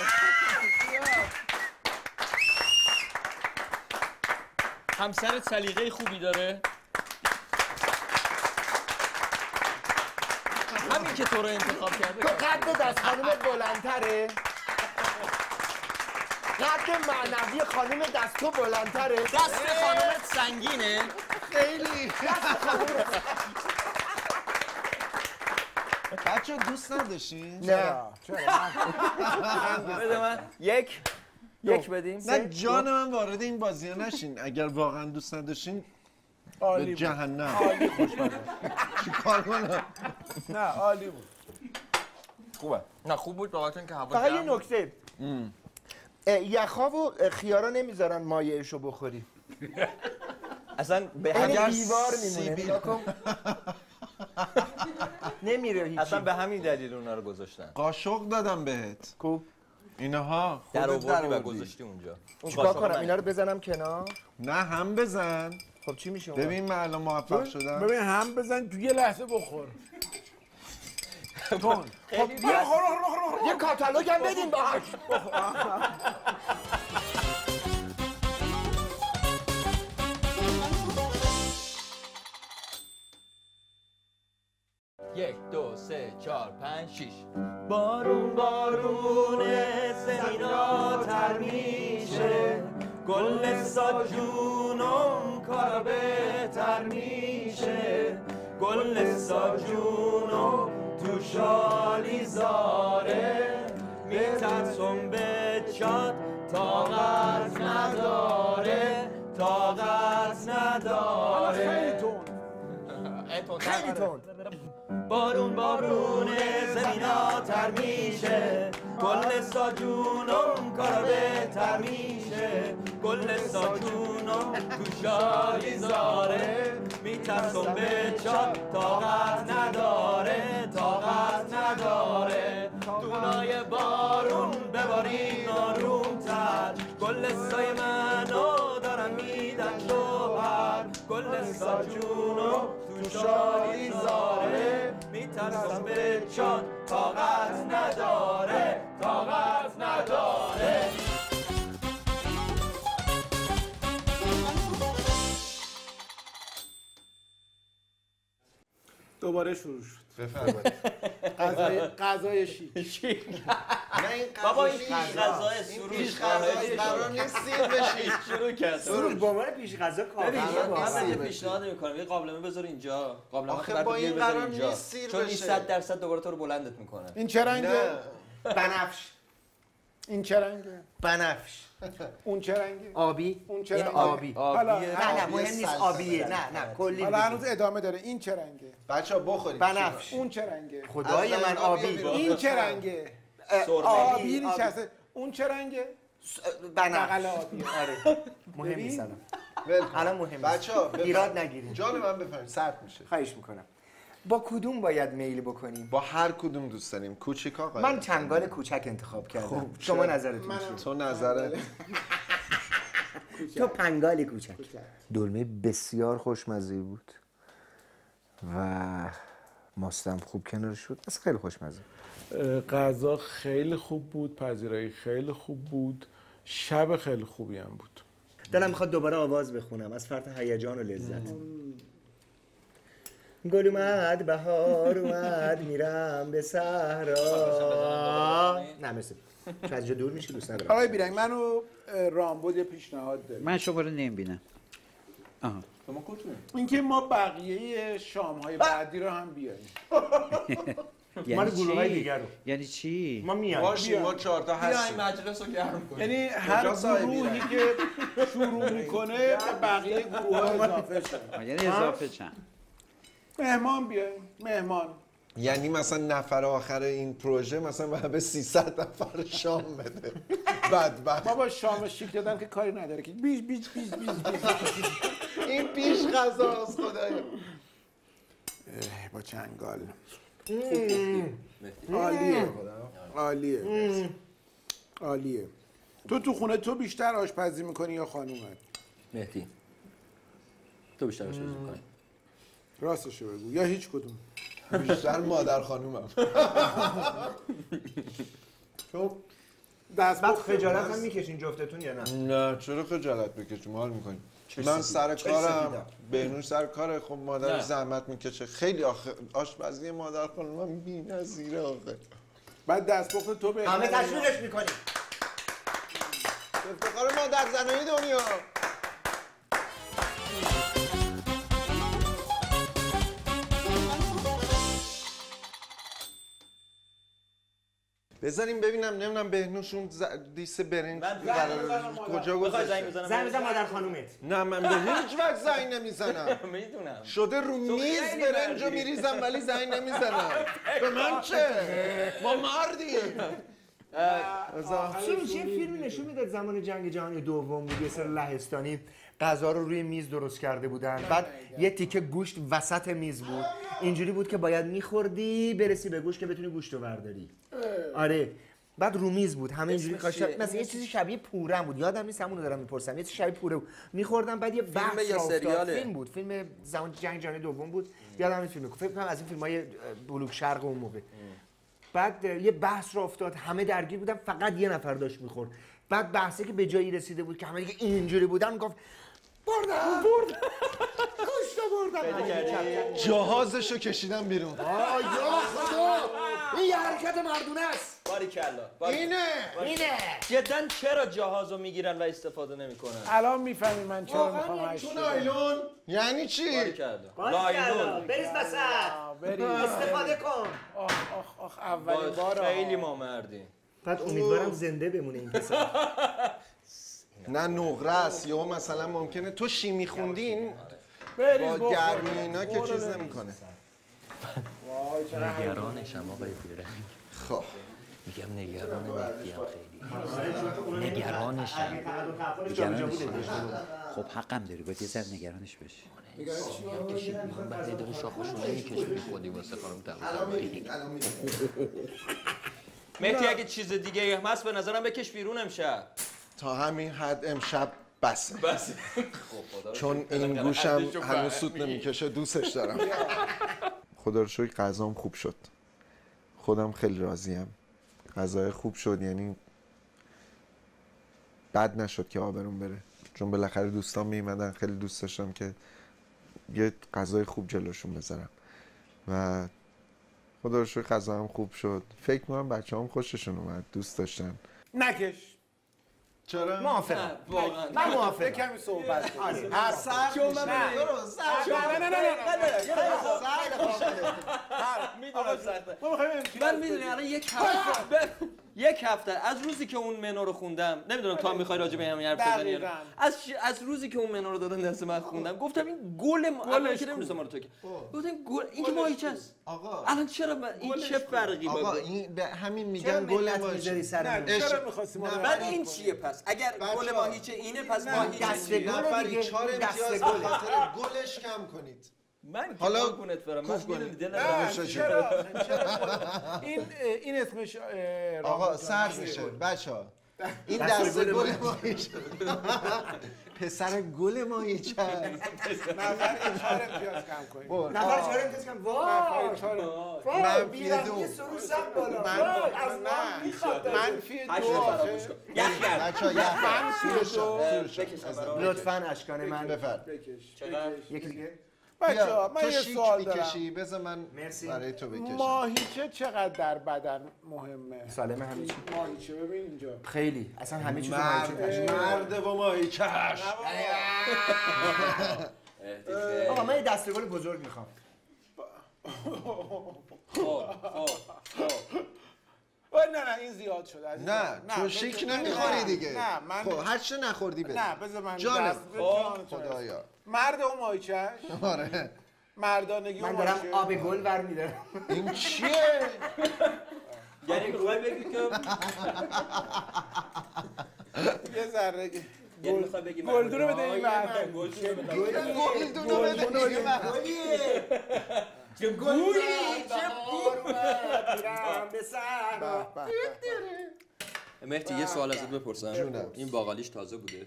همسرت سلیقه خوبی داره؟ همین که تو رو انتخاب کرده. تو قدت از خانومت بلندتره؟ قد معنوی خانومت از تو بلندتره؟ دست خانومت سنگینه؟ خیلی. بچه دوست نداشتین؟ نه. بده من. 1 بدیم. نه جان من وارد این بازی ها نشین. اگر واقعا دوست نداشتین به جهنم. عالی خوشبخت. چی کار کنم؟ نه عالی بود. خوبه. نه خوب بود بابت اینکه هوا فقط یه گرم. نکته یخا و خیارا نمیذارن مایعشو بخوری. اصلا به این همین دیوار میمونه نگاه کن. نمیره هیچی. اصلا به همین دلیل اونا رو گذاشتن. قاشق دادم بهت. کو اینها در خودت آوردی و در گذاشتی اونجا. چیکار کنم اینا رو بزنم کنار؟ نه هم بزن. خب چی میشه اون؟ ببین من الان موفق شدم. ببین هم بزن تو یه لحظه بخور. خب یه کاتالوگ هم بدین باهاش. یک دو سه چهار پنج شیش. بارون زمینا تر میشه، گل ساجونم کارا بهتر میشه، گل ساجونم تو شالی زاره، میترسم به چاد طاقت نداره، طاقت نداره. خیلی تند. بارون زمینا تر میشه، گل ساجونم کارا بهتر میشه، گل ساجونم تو شالی زاره، میترسم به چاد طاقت نداره، طاقت نداره. دونای بارون ببارین آرومتر، گل سای منو دارم میدن شوهر، گل ساجونم تو شالی زاره، میترسم به چاد طاقت نداره، طاقت نداره. دوباره شروع شد. بفرمایید. غذای شیک. نه این بابا این پیش غذای سروش قرار نیست سیر بشی. شروع کرد. سروش با من پیش غذا ببین کافیه. من یه پیشنهاد میکنم یه قابلمه بذار اینجا. قابلمه آخه با این قرار نیست سیر چون این بشه. 100% دوباره تو رو بلندت میکنه. این چه رنگه؟ بنفش. این چه رنگه؟ بنفش. اون چه رنگه؟ آبی. اون چه این رنگه؟ آبی. حالا نه مهم نیست آبیه. نه کلی. حالا هنوز ادامه داره. این چه رنگه؟ بچه‌ها بخورید. بنفش. اون چه رنگه؟ خدای من آبی. این چه رنگه؟ آبی نشسته. اون چه رنگه؟ بغل بنفش. آبی. آره. مهم نیست الان مهم نیست. بچه‌ها ایراد نگیرین. جان من بفرمایید سرد میشه. خواهش میکنم. با کدوم باید میل بکنیم؟ با هر کدوم دوست داریم. کوچیکا قاعدتا. من چنگال کوچک انتخاب کردم. خب، شما چرا؟ نظرتون چیه؟ تو نظر تو پنگالی کوچک. دلمه بسیار خوشمزه بود و ماستم خوب کنار شد. اصلا خیلی خوشمزه. غذا خیلی خوب بود، پذیرایی خیلی خوب بود، شب خیلی خوبی هم بود. دلم میخواد دوباره آواز بخونم از فرط هیجان و لذت. گل اومد بهار اومد میرم به صحرا. نه مثل چون از جا دور میشه دوست ندارم. آقای بیرنگ منو رامبد یه پیشنهاد داریم. من شما رو نمیبینم. آها. اینکه ما بقیه شام‌های بعدی رو هم بیاریم. مال گروه‌های دیگر رو. یعنی چی؟ ما میایم. باشیم ما 4 تا هستیم. بیاین مجلس رو گرم کنیم. یعنی هر گروهی که شروع میکنه به بقیه گروه‌ها اضافه شه. یعنی اضافه چند؟ مهمان بیاین، مهمان. یعنی مثلا نفر آخر این پروژه مثلا به 300 نفر شام بده. بدبخت. ما با شام شیک دادن که کاری نداره که بیش. این پیش غذاست خدایا. با چنگال. عالیه. عالیه. تو خونه تو بیشتر آشپزی میکنی یا خانومت؟ مهدی تو بیشتر آشپزی میکنی. راستشو بگو یا هیچ کدوم؟ بیشتر مادر خانومم. تو بعد خجالت هم میکشین جفتتون یا نه؟ نه چرا خجالت بکشیم حال میکنیم. من سر کارم بهنوش سر کاره. خب مادر زحمت میکشه خیلی. آشپزی مادر خانومم بی‌نظیره آخه. بعد دستپخت تو به همه تشویقش میکنیم. افتخار مادر زنایی دنیا. بذاریم ببینم نمیدونم بهنوشون دیس برنج کجا گذاشته. زنگ بزن مادر خانومت. نه من به هیچ وقت زنگ نمیزنم. میدونم شده رو میز برنجو میریزم ولی زنگ نمیزنم. به من چه؟ ما مردیم. چه فیلمی نشون میداد زمان جنگ جهانی دوم بود، یه سر لهستانی غذا رو روی میز درست کرده بودن، بعد یه تیکه گوشت وسط میز بود، اینجوری بود که باید میخوردی برسی به گوشت که بتونی گوشت رو برداری. آره بعد رو میز بود همه اینجوری کاشت، مثلا یه چیزی شبیه پورم بود، یادم نیست همون رو دارم میپرسم، یه چیزی شبیه پوره بود میخوردم، بعد یه بحث یا سریاله؟ فیلم بود، فیلم زمان جنگ جهانی دوم بود، یادم نیست فیلمو، فکر کنم از این فیلمای بلوک شرق اون موقع. بعد یه بحث را افتاد، همه درگیر بودن، فقط یه نفر داشت میخورد. بعد بحثی که به جایی رسیده بود که همه دیگه اینجوری بودن، گفت بردم گوشت بردم، جهازشو کشیدم بیرون. یا خدا این یه حرکت مردونه است. باریکلا اینه جدا چرا جهازو میگیرن و استفاده نمیکنن؟ الان میفهمی من چرا میخوام هشت چون نایلون یعنی چی؟ لایلون بریز وسط استفاده کن. آخ اولین بار خیلی ما مردیم. بعد امیدوارم زنده بمونه این پسر. نه نقره است یا مثلا ممکنه تو شیمی خوندین با گرمی اینا که چیز نمیکنه. نگرانشم آقای بیرنگ. خب میگم نگران مهدیم خیلی. نگرانشم. خب حقم داری باید یه ذره نگرانش بشی. من بعد داره شاخشو نمیکشه خودی واسه خانم تقریبا. مهدی اگه چیز دیگه هم هست به نظرم بکش بیرون امشب. تا همین حد امشب بسه. چون این گوشم هنوز سود نمیکشه، دوستش دارم. خدا رو شکر غذام خوب شد. خودم خیلی راضیم. غذای خوب شد، یعنی بد نشد که آبرون بره. چون بالاخره دوستان میمدن، خیلی دوست داشتم که یه غذای خوب جلوشون بذارم و خدا رو شکر غذام خوب شد. فکر می‌کنم بچه‌هام خوششون اومد، دوست داشتن. نکش. چرا؟ موافقم. من موافقم. کمی صحبت کنیم. سر چون من نه میدونم سخته. من میدونی الان یک هفته از روزی که اون منو رو خوندم، نمیدونم تو هم میخوای راجع به همین حرف بزنی یا نه. از روزی که اون منو رو دادن دست من خوندم، گفتم این گل اول که نمیدونم ما رو تو که گفتم گل این که ماهیچه است. آقا الان چرا این چه فرقی با آقا این به همین میگن گل ماهیچه. چرا می‌خواستیم بعد این چیه پس؟ اگر گل ماهیچه اینه پس ماهیچه چیه؟ نفری 4 امتیاز به خاطر گلش کم کنید. من حالا گونت فرام من میدونم دل چرا این اسمش آقا سرد میشه بچه‌ها. این دسته گل ماهیچه پسر گل ماهیچه نفر 4 امتیاز کم کنیم. نفر 4 امتیاز کم. وای منفی 2. سروسم بالا. منفی 2 بچه‌ها لطفاً اشکان من بفرم. یکی دیگه. بچه‌ها من یه سوال دارم. میکشی بذار من برای تو بکشم. ماهیچه چقدر در بدن مهمه؟ سالمه همه چی. ماهیچه ببین اینجا. خیلی اصلا همه چیز ماهیچه. مرد و ماهیچه‌اش. آقا من یه دستگل بزرگ میخوام. نه این زیاد شده عزیزم. نه تو شیک نمیخوری دیگه. نه من خب هر چه نخوردی بده. نه بذار من جانم خدایا. مرد و ماهیچه‌اش. آره. مردانگی من دارم آب گل برمی‌دارم. این چیه؟ یعنی میخوای بگی که یه ذره یعنی میخوای بگی گلدون رو بده این مرد. گلدون رو بده این مرد. چه گویی چه میرم به صحرا. مهدی یه سوال ازت بپرسم. جونم. این باقالیش تازه بوده؟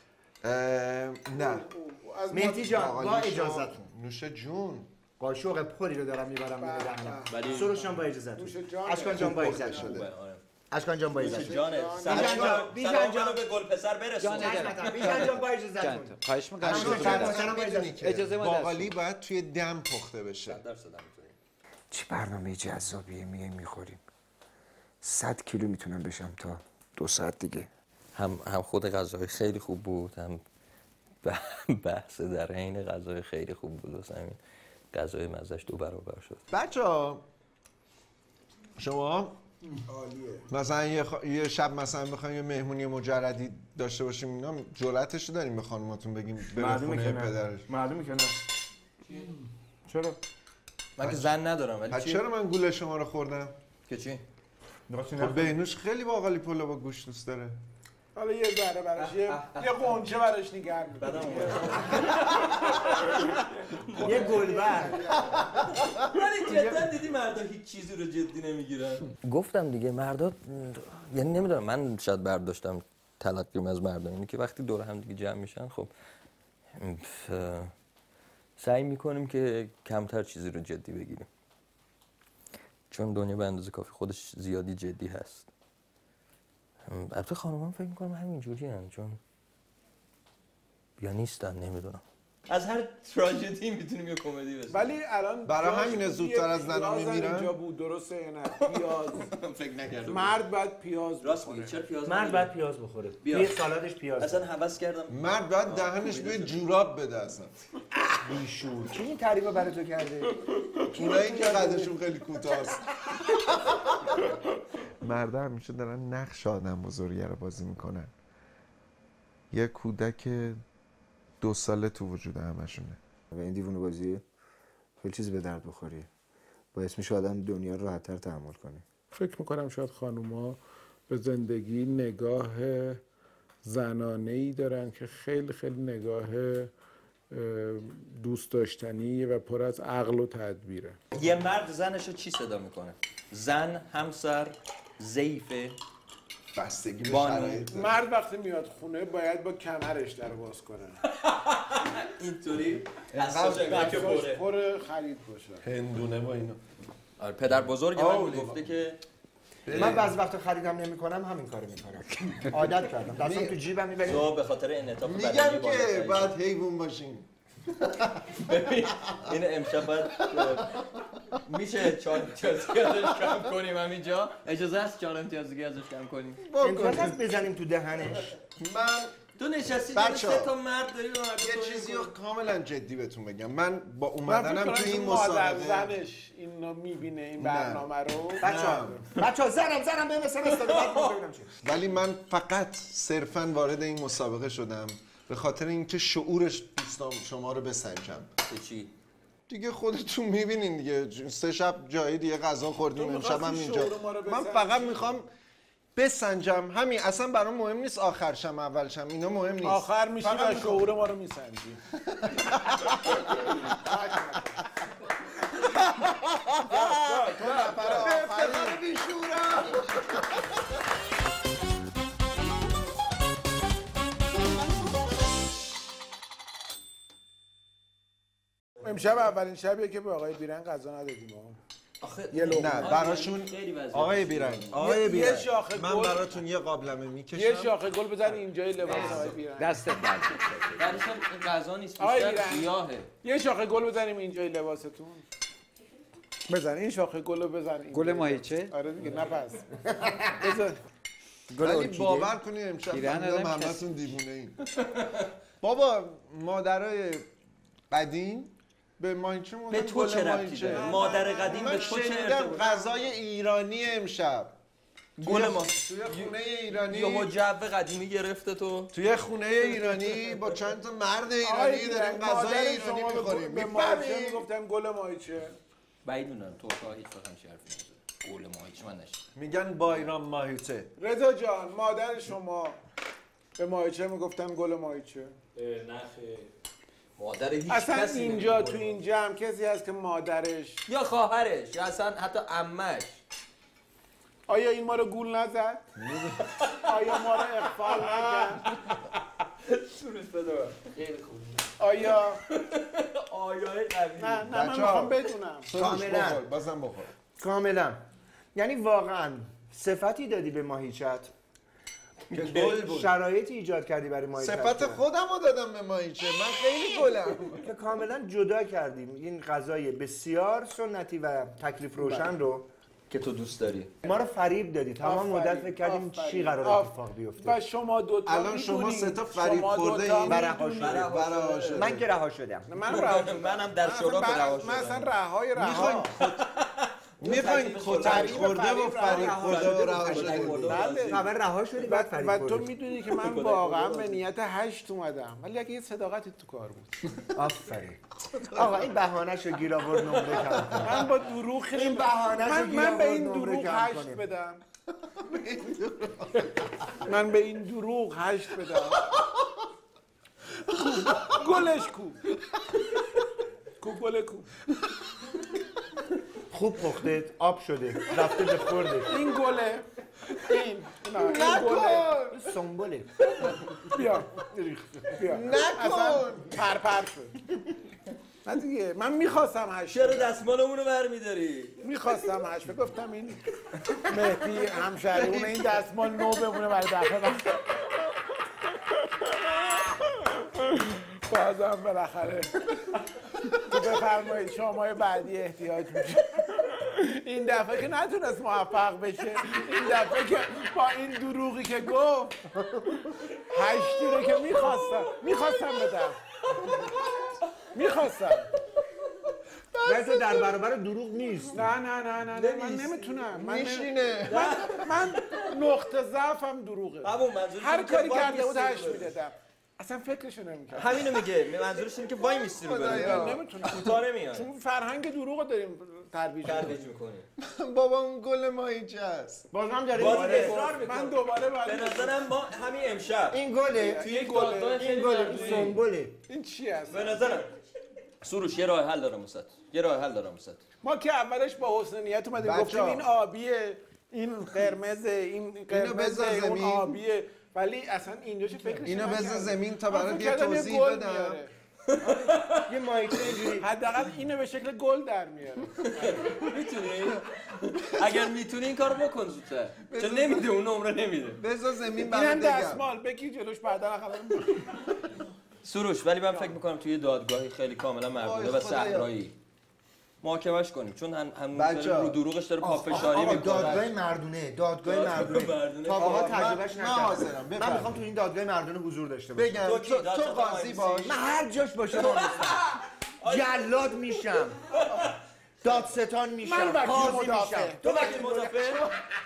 نه مهدی جان با اجازهتون نوش جون قاشق پری رو دارم میبرم میره دهنم. ولی سروشان با اجازهتون. اشکان جان با اجازهتون. اشکان جان با اجازهتون. جانه بیژن جان به گل پسر برسون. بیژن جان با اجازهتون. خواهش می‌کنم. اجازه باقالی باید توی دم پخته بشه. چه برنامه جذابیه میخوریم. 100 کیلو میتونم بشم تا 2 ساعت دیگه. هم خود غذای خیلی خوب بود، هم بحث در عین غذای خیلی خوب بود. واسه همین غذای مزه‌اش 2 برابر شد. بچه‌ها شما مثلا یه شب مثلا بخوایم یه مهمونی مجردی داشته باشیم اینا جرأتش رو داریم به خانوماتون بگیم بره خونه پدرش؟ معلومه که نه. چرا؟ من که زن ندارم ولی چرا من گوله شما رو خوردم؟ که چی؟ خب بهنوش خیلی باقالی پلو با گوشت دوست داره. حالا یه ذره براش یه قنچه براش نگرد یه گلبر. ولی جدا دیدی مردا هیچ چیزی رو جدی نمیگیرن. گفتم دیگه مردا یعنی نمیدونم من شاید برداشتم تلقیم از مردا اینه که وقتی دور هم دیگه جمع میشن خب سعی میکنیم که کمتر چیزی رو جدی بگیریم چون دنیا به اندازه کافی خودش زیادی جدی هست. البته خانومان فکر میکنم همینجوری هن چون یا نیستن نمیدونم. از هر تراژدی میتونیم یه کمدی بسازیم. ولی الان برای همینه زودتر از زنا میمیرن. اینجا بود درسته یا نه؟ پیاز فکر نکردم. مرد باید پیاز راست میگی. چرا پیاز؟ مرد باید پیاز بخوره. توی سالادش پیاز. اصلا هوس کردم. مرد باید دهنش به جوراب بده اصلا. بیشور. کی این تعریفو برای تو کرده؟ اونایی که قدشون خیلی کوتاست. مردا همیشه دارن نقش آدم بزرگه رو بازی میکنن. یه کودک 2 ساله تو وجود همشونه. و این دیوونه بازی خیلی چیز به درد بخوری. باعث میشه آدم دنیا رو راحت‌تر تحمل کنه. فکر میکنم شاید خانوما به زندگی نگاه زنانه‌ای دارن که خیلی خیلی نگاه دوست داشتنی و پر از عقل و تدبیره. یه مرد زنشو چی صدا میکنه؟ زن، همسر، ضیفه، بستگی به بانو. شرایط. مرد وقتی میاد خونه باید با کمرش در باز کنه. اینطوری دستاش پر خرید باشه. هندونه با اینا. آره پدر بزرگ من گفته که من بعضی وقتا خریدم نمی‌کنم همین کارو می‌کنم. عادت کردم. دستم تو جیبم می‌برم. تو به خاطر انعطاف بدنی میگم که باید حیوان باشیم. ببین این امشب باید میشه 4 امتیازی ازش کم کنیم همینجا؟ اجازه هست 4 امتیازی ازش کم کنیم؟ امکان هست بزنیم تو دهنش. من تو نشستی داره 3 تا مرد داری یه چیزی رو کاملا جدی بهتون بگم. من با اومدنم تو این مادر مسابقه زنش اینو میبینه این برنامه رو. بچه‌ها زنم به مثلا ببینم چی. ولی من فقط صرفا وارد این مسابقه شدم به خاطر اینکه شعورش دوستان شما رو بسنجم. چی؟ دیگه خودتون میبینین دیگه 3 شب جایی دیگه غذا خوردیم امشب هم اینجا. من فقط میخوام بسنجم همین. اصلا برام مهم نیست آخرشم اولشم اینا مهم نیست. آخر میشی و شعور ما رو میسنجی. تو نفر آخری بیشورم. امشب اولین شبیه که به آقای بیرنگ غذا ندادیم. آخه نه براشون آقای بیرنگ یه شاخه من گل براتون یه قابلمه میکشم. یه شاخه گل بزن اینجای لباس آقای بیرنگ. دستت درد. درش هم غذا نیست آقای بیشتر بیرنگ. سیاهه. یه شاخه گل بزنیم اینجای لباستون. بزن این شاخه گل رو بزن. گل ماهیچه؟ آره دیگه نفس. بزن. ولی باور کنید امشب فهمیدم همتون دیوونه این. بابا مادرای قدیم به ماهیچه به تو چه ربطی داره؟ مادر قدیم به تو چه ارتباطی؟ غذای ایرانی امشب گل ما توی خونه ایرانی یهو جو قدیمی گرفته تو توی خونه ایرانی با چند تا مرد ایرانی داریم غذای ایرانی می‌خوریم. به ماهیچه میگفتن گل ماهیچه. بعیدونم تو تا هیچ وقت همچین حرفی نزده. گل ماهیچه من نشیدم. میگن بایرام ماهیچه. رضا جان مادر شما به ماهیچه میگفتن گل ماهیچه؟ نه خیر. مادر هیچ اصلا کسی اینجا تو این جمع کسی هست که مادرش یا خواهرش یا اصلا حتی عمش آیا این ما رو گول نزد؟ آیا ما رو اغفال نکرد؟ سروش بده خیلی خوب. آیا آیای قوی. نه من میخوام بدونم. کاملا بازم بخور. کاملا. یعنی واقعا صفتی دادی به ماهیچت که گل بود. شرایطی ایجاد کردی برای ماهیچت. صفت خودم رو دادم به ماهیچه. من خیلی گلم. که کاملا جدا کردیم این غذای بسیار سنتی و تکلیف روشن رو که تو دوست داری. ما رو فریب دادی. تمام مدت فکر کردیم چی قرار اتفاق بیفته. و شما دو تا الان شما 3 تا فریب خورده این رها شده. من که رها شدم. من رها شدم. منم در شورا رها شدم. من اصلا رهای رها. میخواین کتک خورده و فریب خورده و رها شده. خبر رها شدی بعد فریب و خورده. تو میدونی که من واقعا به نیت 8 اومدم ولی اگه یه صداقتی تو کار بود. آفرین. آقا این بهانه‌شو گیر آورد نمره کم. من با دروغ خیلی این بهانه‌شو گیر من به این آورد نمره دروغ کم 8 کنیم. بدم. من به این دروغ 8 بدم. گلش کو. گل کو. خوب پخته آب شده رفته به خورده. این گله. این گله. سنبله. بیا. نکن. پرپر شد. نه دیگه من میخواستم 8. چرا دستمالمونو برمیداری؟ میخواستم 8. گفتم این مهدی همشهریمون این دستمال نو بمونه برای دفعه بعد. بازم بالاخره تو بفرمایید شمای بعدی احتیاج میشه. این دفعه که نتونست موفق بشه، این دفعه که با این دروغی که گفت 8 رو که میخواستم بدم. تو در برابر دروغ نیست. نه من نمیتونم. میشینه. من نقطه ضعفم دروغه. هر کاری کرده بود 8 میدادم. اصلا فکرشو نمی‌کردم. همینو میگه. منظورش اینه که وای میستی رو بده. نمیتونم. کوتاه نمیاد. چون فرهنگ دروغو داریم ترویج می‌کنیم. بابا اون گل ماهیچه است. بازم داره اصرار می‌کنه. من دوباره به نظرم ما همین امشب این گله. توی دادگاه این گله سنبله. این چی است؟ به نظرم سروش یه راه حل دارم واسط. ما که اولش با حسن نیت اومدیم گفتیم این آبیه، این قرمزه، این قرمزه، اون آبیه، ولی اصلا اینجاش فکرش اینو بذار زمین تا برات یه توضیح بدم. یه مایکه اینجوری حداقل اینو به شکل گل در میاره. میتونی؟ اگر میتونی این کارو بکن زودتر. چون نمیده اون نمره نمیده. بذار زمین برات اینم بگم. دستمال بگی جلوش بعدا خبر سروش ولی من فکر میکنم توی دادگاهی خیلی کاملا مردونه و صحرایی محاکمش کنیم چون هنوز رو دروغش داره پافشاری میکنه. دادگاه مردونه آقا تجربهش نکردم. من میخوام تو این دادگاه مردونه حضور داشته باشم. بگم تو قاضی باش. من هر جاش باشم جلاد میشم، دادستان میشم، قاضی میشم. تو وکیل مدافع؟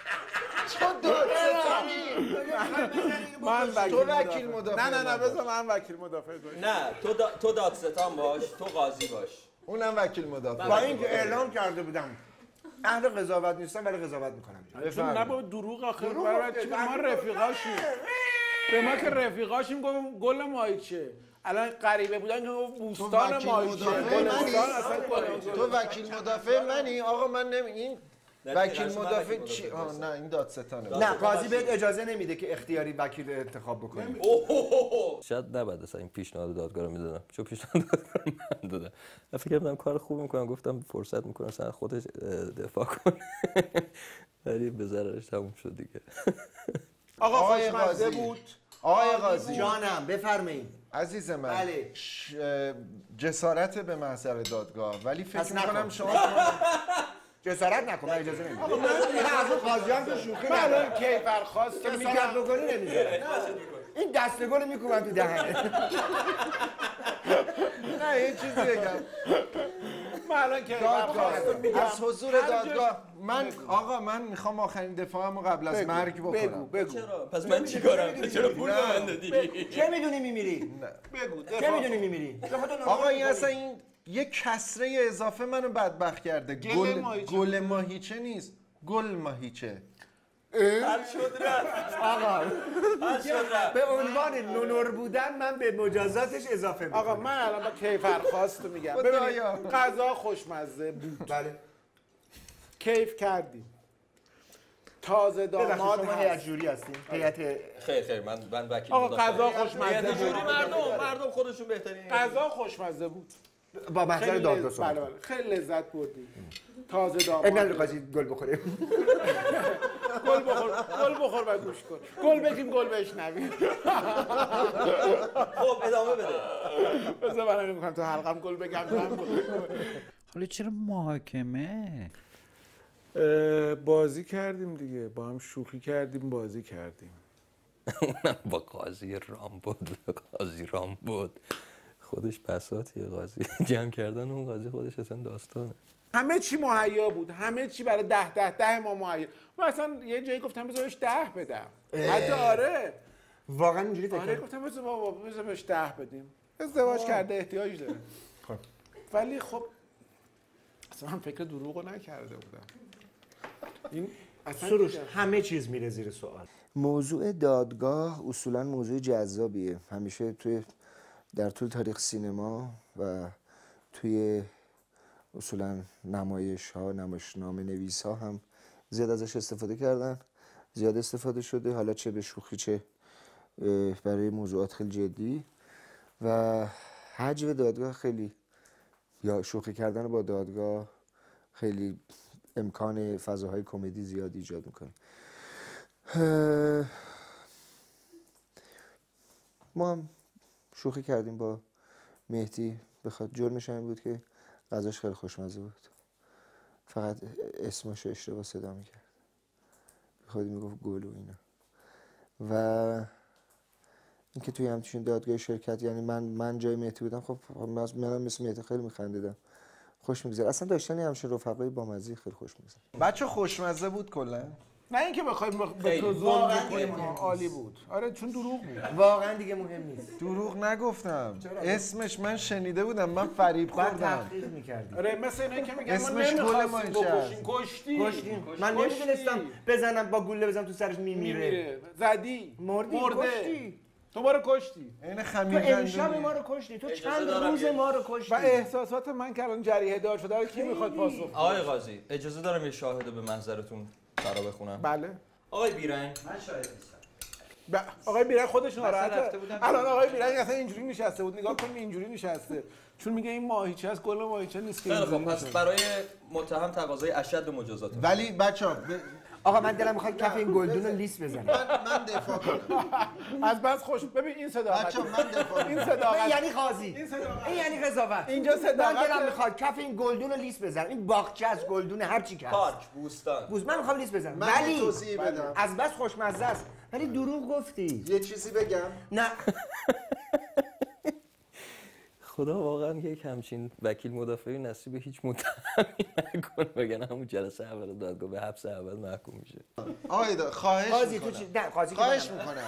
تو وکیل مدافع. نه بذار من وکیل مدافع باشم. نه تو دادستان باش، تو قاضی باش. اونم وکیل مدافع. با اینکه اعلام کرده بودم اهل قضاوت نیستم ولی قضاوت میکنم. چون نه با دروغ آخر ما رفیقاشیم. به ما که رفیقاشیم گفتم گل ماهیچه. الان غریبه بودن که بوستان ماهیچه. تو وکیل مدافع منی؟ آقا من این وکیل مدافع چی؟ نه این دادستانه. نه قاضی بهت اجازه نمیده که اختیاری وکیل انتخاب بکنی. شاید نباید اصلا این پیشنهاد دادگاه رو میدادم چون پیشنهاد دادگاه من دادم. فکر کردم کار خوب میکنم گفتم فرصت میکنم سر خودش دفاع کنه ولی به ضررش تموم شد دیگه. آقا خوشمزه بود. آقای قاضی جانم بفرمایید. عزیز من بله. جسارت به محضر دادگاه ولی فکر میکنم شما جسارت نکن، من اجازه نمیدم. من از اون قاضیان که شوخی من الان کیفر خواست که میگم بکنی نمیذارم. این دستگل میکوبم تو دهنه. نه یه چیزی بگم. من الان کیفر خواست میگم از حضور دادگاه من میخوام آخرین دفاعمو قبل از مرگ بکنم. بگو. چرا؟ پس من چیکارم؟ چرا پول به من دادی؟ چه میدونی میمیری؟ بگو. چه میدونی میمیری؟ آقا این اصلا این یه کسره اضافه منو بدبخت کرده. گل ماهیچه نیست، گل ماهیچه. حل شد رفت. آقا حل شد رفت. به عنوان نونور بودن من به مجازاتش اضافه میکنم. آقا من الان با کیفر خواست میگم. ببینید غذا خوشمزه بود. بله. کیف کردیم. تازه داماد شما هیئت جوری هستین؟ هیئت خیر من وکیل آقا غذا خوشمزه بود. مردم خودشون بهترین. غذا خوشمزه بود. با محضر دادگاه صحبت. بله خیلی لذت بردیم. تازه داماد. اینا قاضی گل بخوریم. گل بخور و گوش کن. گل بگیم گل بشنویم. خب ادامه بده. بذار من میگم تو حلقم گل بگم. حالا چرا محاکمه؟ بازی کردیم دیگه، با هم شوخی کردیم، بازی کردیم. با قاضی رام بود خودش بساطیه. قاضی جمع کردن اون قاضی خودش اصلا داستانه. همه چی مهیا بود، همه چی برای 10 ما مهیا. من اصلا یه جایی گفتم بذار بهش 10 بدم. حتی آره واقعا اینجوری فکر آره گفتم بذار بهش 10 بدیم. ازدواج کرده احتیاج داره. ولی خب اصلا من فکر دروغو نکرده بودم. این سروش همه چیز میره زیر سوال. موضوع دادگاه اصولا موضوع جذابیه. همیشه در طول تاریخ سینما و توی اصولا نمایش‌ها، نمایشنامه نویس‌ها هم زیاد ازش استفاده کردن، زیاد استفاده شده، حالا چه به شوخی چه برای موضوعات خیلی جدی. و حجم دادگاه خیلی، یا شوخی کردن با دادگاه خیلی امکان فضاهای کمدی زیادی ایجاد میکنه. ما هم شوخی کردیم با مهدی، بخاطر جرمش این بود که غذاش خیلی خوشمزه بود، فقط اسمشو اشتباه صدا میکرد، خودی میگفت گل و اینا. و اینکه توی همچین دادگاه شرکت، یعنی من جای مهدی بودم، خب منم مثل مهدی خیلی میخندیدم، خوش میگذره. اصلا داشتن همچین رفقای بامزه خیلی خوش میگذره. بچه خوشمزه بود کلا. نه اینکه بخوایم به تو ظلم بکنیم، عالی بود. آره چون دروغ بود. واقعا دیگه مهم نیست. دروغ نگفتم. اسمش من شنیده بودم، من فریب خوردم. تحقیق می‌کردی. آره مثل اینایی که میگن ما اسمش گل مایچه. کشتی. من نمیدونستم بزنم با گوله بزنم تو سرش میمیره. زدی. مرده. تو ما رو کشتی. این تو خمیر امشب ما رو کشتی. تو چند روز ما رو کشتی. و احساسات من که الان جریحه دار شده، کی میخواد پاسخ بده؟ آقای قاضی اجازه دارم یه شاهد رو به محضرتون فرا بخونم؟ بله. آقای بیرنگ. من شاهد نیستم. آقای بیرنگ خودش ناراحته. الان آقای بیرنگ اصلا اینجوری نشسته بود، نگاه کن اینجوری نشسته، چون میگه این ماهیچه است، گل ماهیچه نیست که. خب پس برای متهم تقاضای اشد مجازات. ولی بچه‌ها آقا من دلم میخواد کف این گلدون رو لیس بزنم. من دفاع کنم. از بس خوش ببین این صداقت. بچه‌ها من دفاع کنم. این صداقت یعنی قاضی. این یعنی قضاوت. اینجا صداقت. من دلم میخواد کف این گلدون رو لیس بزنم. این باغچه از گلدون هر چی که هست. پارک، بوستان. من میخوام لیس بزنم. ولی توضیح بدم. از بس خوشمزه است. ولی دروغ گفتی. یه چیزی بگم؟ نه. خدا واقعا یک همچین وکیل مدافعی نصیب هیچ متهمی نکن، بگن همون جلسه اول دادگاه به حبس اول محکوم میشه. آقای خواهش قاضی میکنم. تو چی؟ نه قاضی خواهش میکنم.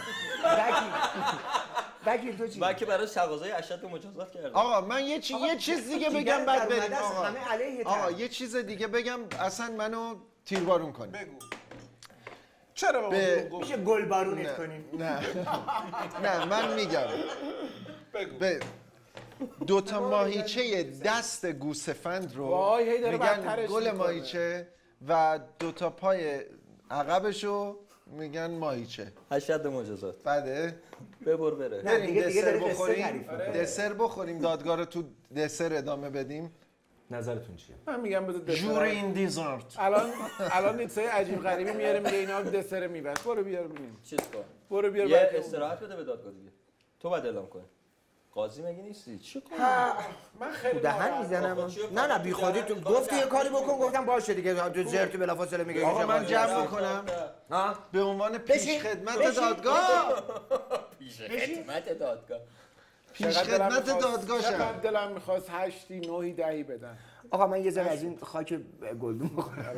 وکیل تو چی؟ وکیل برای تقاضای اشد مجازات کرده. آقا من یه چیز دیگه بگم بعد بریم. آقا یه چیز دیگه بگم، اصلا منو تیربارون کنی. بگو. چرا میشه گلبارونت کنیم؟ نه من میگم. بگو. دوتا ماهیچه دست گوسفند رو میگن گل ماهیچه و دوتا پای عقبشو میگن ماهیچه. اشد مجازات. بده ببر بره. بریم دسر بخوریم. دسر بخوریم، دادگاه رو تو دسر ادامه بدیم. نظرتون چیه؟ من میگم بذار دسر. جوری این دیزارت. الان نیتسای عجیب غریبی میاره میگه اینا دسر میبرن. برو بیار ببینیم. چیز کن. برو بیار. یه استراحت بده به دادگاه دیگه. تو بعد اعلام کن. قاضی مگه نیستی؟ چی کنم؟ من خیلی دهن میزنم. نه بی خودی تو گفتی یه کاری بکن، گفتم باشه دیگه. تو زرت بلافاصله میگه. آقا من جمع بکنم به عنوان پیش خدمت دادگاه. پیش خدمت دادگاه. پیش خدمت دادگاه چقدر دلم میخواست 8 9 10 بدن. آقا من یه ذره از این خاک گلدون بخورم.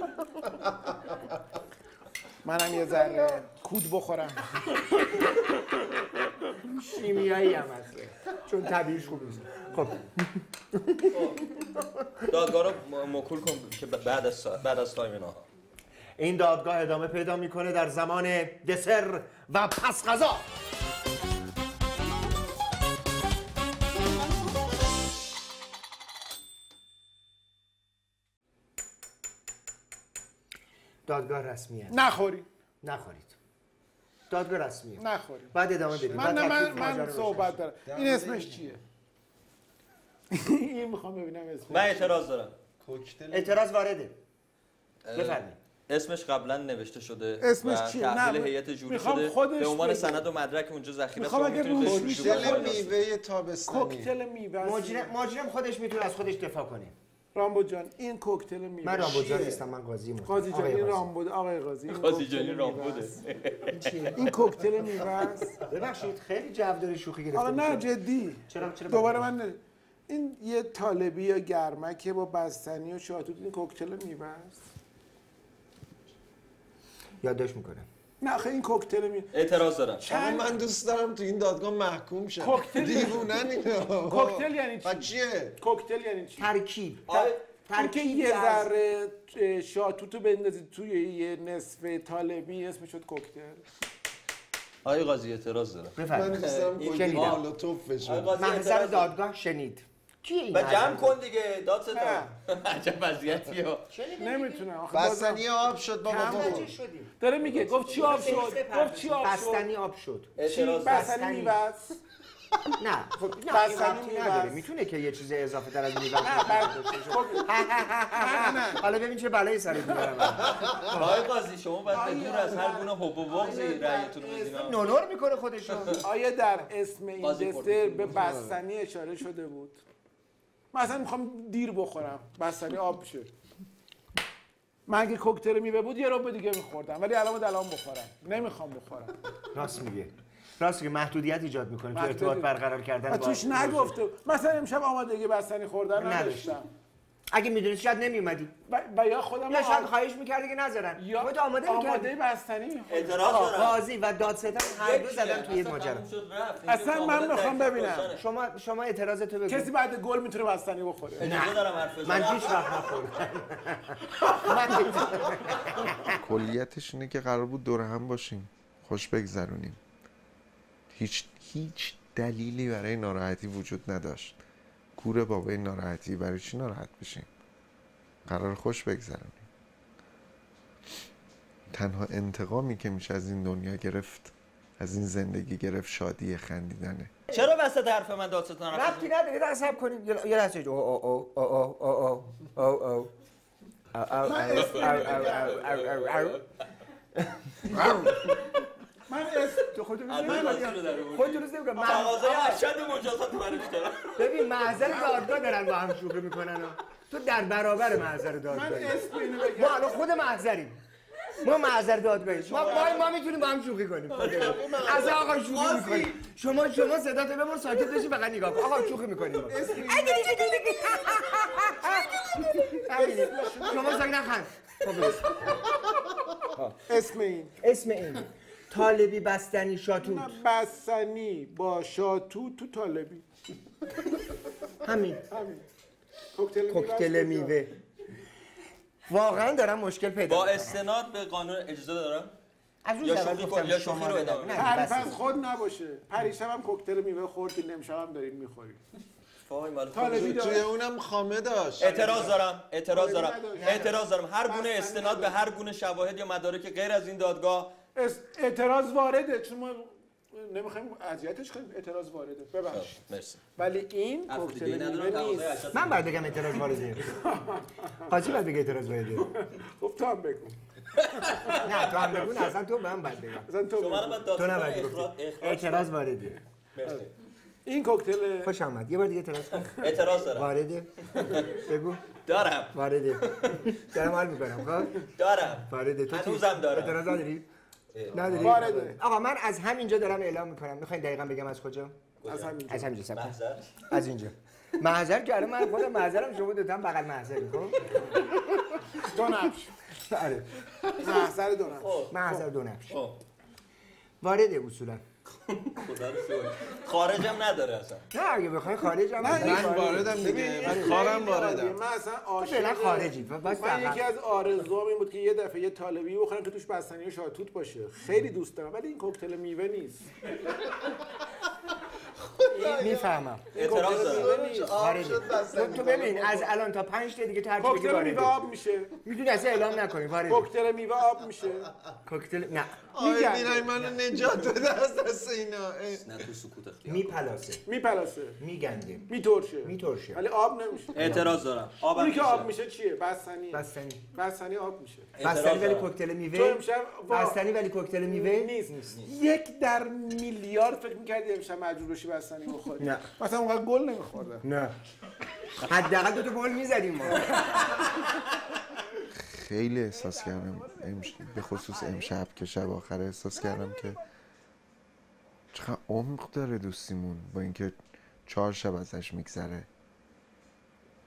منم یه ذره کود بخورم. شیمیایی هم هست چون طبیعیش خوب نیست. خب دادگاه رو موکول کن که بعد از تایم نهار. این دادگاه ادامه پیدا میکنه در زمان دسر و پس غذا. دادگاه رسمی است. نخورید. دادگاه رسمیه. نخورید. بعد ادامه بدیم. من صحبت دارم. این اسمش چیه؟ این میخوام ببینم اسمش. من اعتراض دارم. اعتراض وارده. بفرمایید. اسمش قبلا نوشته شده. اسمش چیه؟ تحویل هیئت جوری شده. به عنوان سند و مدرک اونجا ذخیره است. کوکتل میوه تابستانی. کوکتل میوه. ماجرم خودش میتونه از خودش دفاع کنه. رامبو جان این کوکتل میوه. من رامبو جان نیستم، من قاضی ام. قاضی جان این رامبو. آقای قاضی. قاضی جان این رامبوده. این کوکتل میوه است. ببخشید خیلی جو داره شوخی گرفته. آقا نه جدی. چرا دوباره من این یه طالبی یا گرمکه با بستنی و شاتوت. این کوکتل میوه است. یادداشت میکنم. نه آخه این کوکتل میوه. اعتراض دارم. من دوست دارم تو این دادگاه محکوم شم. کوکتل دیوونن اینا. کوکتل یعنی چی؟ چیه؟ کوکتل یعنی چی؟ ترکیب. که یه ذره شاتوتو بندازید توی یه نصف طالبی اسمش شد کوکتل. آقای قاضی اعتراض دارم. من دوست دارم کوکتل مولوتوف بشه. محضر دادگاه شنید. کیه این؟ جمع کن دیگه دادستان. عجب وضعیتیه. نمیتونم. بستنی آب شد بابا تو. داره میگه گفت چی آب شد؟ گفت چی آب شد؟ بستنی آب شد. اعتراض بستنی میوه است. نه خب بستنی نداره. میتونه که یه چیز اضافه تر از میوه حالا ببین چه بلایی سرت میارم. آقای قاضی شما باید دور از هر گونه حب و بغضی رأیتون رو بدین. نونور میکنه خودشون. آیا در اسم این دسر به بستنی اشاره شده بود؟ مثلا میخوام دیر بخورم، بستنی آب بشه. من اگه کوکتل میوه بود یه ربع دیگه میخوردم، ولی الان بخورم. نمیخوام بخورم. راست میگه. محدودیت ایجاد میکنه تو ارتباط برقرار کردن. توش نگفته. مثلا امشب آمادگی بستنی خوردن نداشتم. اگه میدونید شاید نمیومدی. یا خودم یا شاید خواهش میکردی که نذارن. یا خودت آماده بستنی میخوام. اعتراض دارم. قاضی و دادستان هر دو زدن توی ماجرا. اصلا من میخوام ببینم. شما اعتراضتو بگو. کسی بعد گل میتونه بستنی بخوره. اجازه دارم حرف بزنم. من هیچ وقت نخوردم. کلیتش اینه که قرار بود دور هم باشیم، خوش بگذرونیم. هیچ دلیلی برای ناراحتی وجود نداشت. کوره بابای ناراحتی، برای چی ناراحت بشیم؟ قرار خوش بگذرونیم. تنها انتقامی که میشه از این دنیا گرفت، از این زندگی گرفت، شادی خندیدنه. چرا وسط حرف من دادستان رفت؟ ربطی نداره. یه حساب کنیم. یه لحظه من تو خودت نمیگم. مغازه ارشد مجازات برش دارم. ببین محضر دادگاه دارن با هم شوخی میکنن. تو در برابر محضر دادگاه. ما الان خود محضریم. ما محضر دادگاهیم. ما میتونیم با هم شوخی کنیم. از آقا شوخی میکنیم. شما صداتو ببر ساکت بشی فقط نگاه کن. آقا شوخی میکنیم. شما ساکت نخند. اسم این طالبی بستنی شاتوت. بستنی با شاتوت تو طالبی. همین. کوکتل میوه. واقعا دارم مشکل پیدا با استناد به قانون اجازه دارم؟ یا شوخی رو ادامه. تعریف از خود نباشه. پریشبم کوکتل میوه خوردیم، امشبم داریم میخوریم. توی اونم خامه داشت. اعتراض دارم. هر گونه استناد به هر گونه شواهد یا مدارک غیر از این دادگاه اعتراض وارده، چون ما نمیخوایم اذیتش کنیم. اعتراض وارده. ببخشید. مرسی. ولی این کوکتل میوه نیست. من باید بگم اعتراض وارده. قاضی باید بگه اعتراض وارده. خب تو هم بگو. نه تو هم بگو. اصلا تو من باید بگم. تو نباید بگی. اعتراض وارده. مرسی. این کوکتل خوش آمد. یه بار دیگه اعتراض کن. اعتراض دارم. وارده. بگو. دارم. وارده. دارم حال میکنم. خب دارم. وارده. تو هنوزم دارم. اعتراض نداری؟ نداری؟ وارده. آقا من از همینجا دارم اعلام میکنم. میخواین دقیقاً بگم از کجا؟ از همینجا. محضر. از اینجا. محضر که الان من خودم محضرم، شما دوتا هم بغل محضری. خب دو نبش. آره. محضر دو نبش. وارده اصولا. خدا رو شکر. خارجم نداره اصلا. نه اگه بخوای خارج هم من واردم دیگه. خارم واردم. من اصلا فعلا خارجی. من یکی از آرزوام این بود که یه دفعه یه طالبی بخورم که توش بستنی و شاتوت باشه. خیلی دوست دارم، ولی این کوکتل میوه نیست. میفهمم. اعتراض دارم. تو ببین از الان تا 5 تا دیگه ترتیب بگی کوکتل میوه آب میشه. میدونی اصلا اعلام نکنی وارد. کوکتل میوه آب میشه. کوکتل نه. میگن منو نجات بده از دست اینا. نه تو سکوت اختیار. میپلاسه. میگنده. میترشه. ولی آب نمیشه. اعتراض دارم. اونی که آب میشه چیه؟ بستنی آب میشه. بستنی ولی کوکتل میوه. بستنی ولی کوکتل میوه نیست. 1 در میلیارد فکر می‌کردی امشب مجبور بشی بستنی بخوری. نه. مثلا اونقدر گل نمی‌خوردم. نه. حداقل 2 تا گل می‌زدیم ما. خیلی احساس کردم به خصوص امشب که شب آخر احساس کردم که چقدر عمق داره دوستیمون، با اینکه 4 شب ازش میگذره.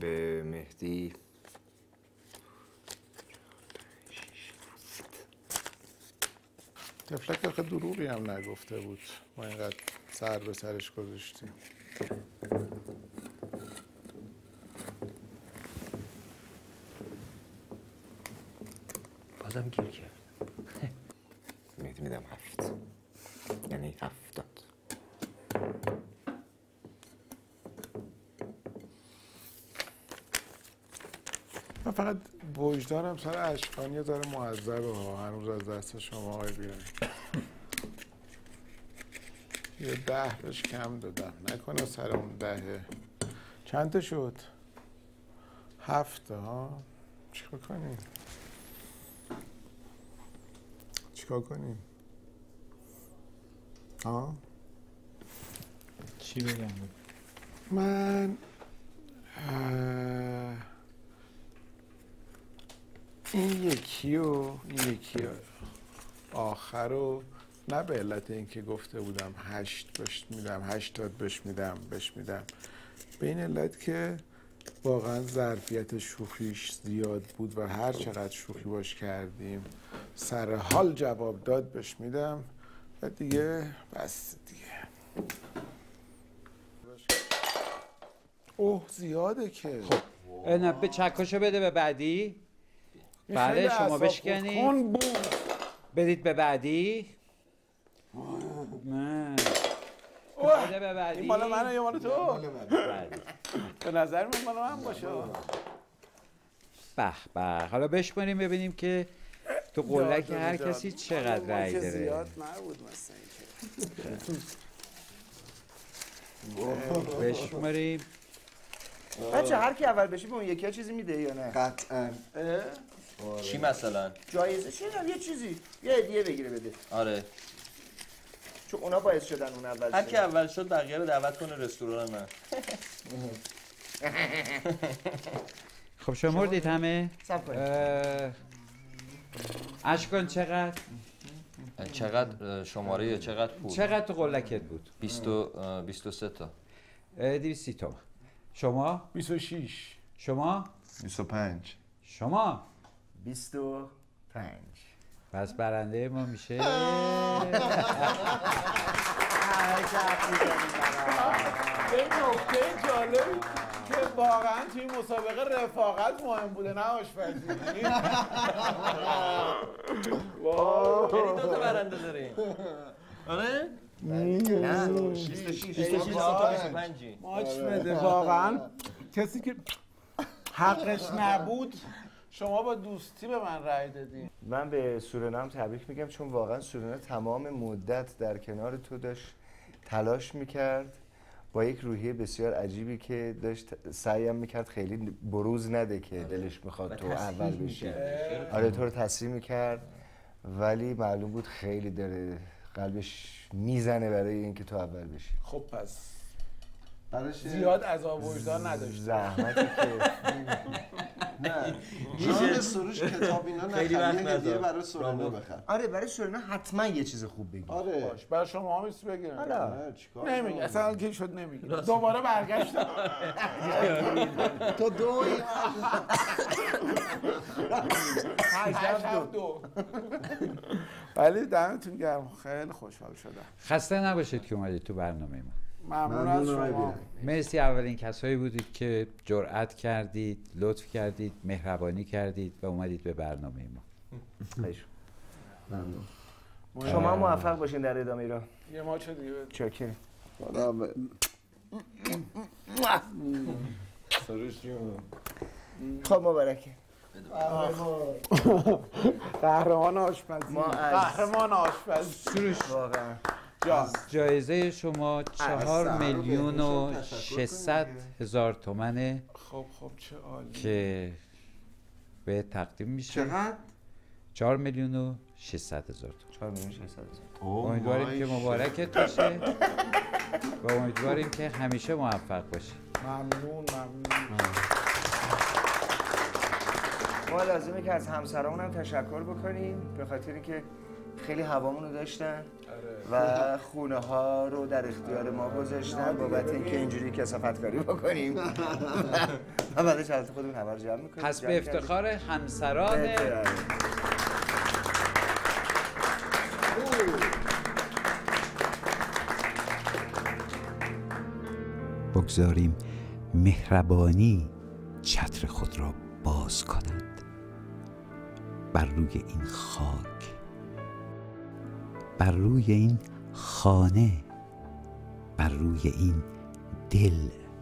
به مهدی تفلک آخه دروغی هم نگفته بود، ما اینقدر سر به سرش گذاشتیم. بازم گیر کرد. مهدی میدم 7 یعنی 70. من فقط وجدانم سر اشکانی داره معذبه ها، هنوز از دست شما آقای بیرانی. یه 10 بهش کم دادم، نکنه سر اون 10 چند تا شد؟ 7 ها. چیکار کنیم؟ چیکار کنیم؟ ها؟ چی بگم؟ من این یکی آخر رو نه به علت اینکه گفته بودم 8 بهش میدم 80 بهش میدم به این علت که واقعا ظرفیت شوخیش زیاد بود و هر چقدر شوخی باش کردیم سر حال جواب داد بهش میدم و دیگه بس دیگه. اوه زیاده که. خب نه به چکشو بده به بعدی. بله شما بشکنید بدید به بعدی. نه بده به بعدی. این مال منه یا مال تو؟ به نظر من مال من باشه. به به حالا بشماریم ببینیم که تو قلک هر کسی چقدر رای داره. زیاد نبود مثلا اینکه بشماریم. بچه هر کی اول بشه به اون یکی چیزی میده یا نه؟ قطعا. چی مثلا؟ جایزه چی یه چیزی یه هدیه بگیره بده. آره چون اونا باعث شدن اون اول هر کی اول شد بقیه رو دعوت کنه رستوران من. خب شمردید همه؟ صبر کنید. اشکان چقدر؟ چقدر شماره چقدر پول؟ چقدر تو قلکت بود؟ 23 تا. 230 تومن. شما؟ 26. شما؟ 25. شما؟ 25. پس برنده ما میشه یه نکته جالبی که واقعا توی مسابقه رفاقت مهم بوده نه آشپزی. یعنی 2 تا برنده داریم. آره؟ نه 26 تا 25. ماچ بده واقعا کسی که حقش نبود شما با دوستی به من رأی دادین. من به سورنا هم تبریک میگم چون واقعا سورنا تمام مدت در کنار تو داشت تلاش میکرد با یک روحیه بسیار عجیبی که داشت سعیم میکرد خیلی بروز نده که دلش میخواد تو اول بشی. آره تو رو تصحیح میکرد ولی معلوم بود خیلی داره قلبش میزنه برای اینکه تو اول بشی. خب پس زیاد عذاب وجدان نداشت. زحمتی که نه جان سروش کتاب اینا خیلی وقت نخریه هدیه برای سورنا بخر. آره برای سورنا حتما یه چیز خوب بگی. آره باش برای شما هم ایست بگیرم. حالا چیکار نمیگه اصلا که شد نمیگه. دوباره برگشتم. تو دو 82. ولی دمتون گرم خیلی خوشحال شدم. خسته نباشید که اومدید تو برنامه ما. ممنون از شما. مرسی اولین کسایی بودید که جرأت کردید، لطف کردید، مهربانی کردید و اومدید به برنامه ما. ممنون. شما موفق باشین در ادامه ایران. یه ماچ دیگه بده. چاکریم. سروش جون خب مبارکه. قهرمان آشپزی. ما از قهرمان آشپزی. سروش واقعا جایزه شما 4,600,000 تومنه. خب چه عالی. که به تقدیم میشه. چقدر؟ 4,600,000 تومن. 4,600,000. امیدواریم که مبارکت باشه و امیدواریم که همیشه موفق باشی. ممنون. ما لازمه که از همسرامون هم تشکر بکنیم به خاطر که خیلی هوامون رو داشتن و خونه ها رو در اختیار ما گذاشتن بابت اینکه اینجوری کثافت کاری بکنیم و بعد چند خودمون همه رو جمع میکنیم. پس به افتخار همسران بگذاریم مهربانی چتر خود را باز کنند بر روی این خاک، بر روی این خانه، بر روی این دل.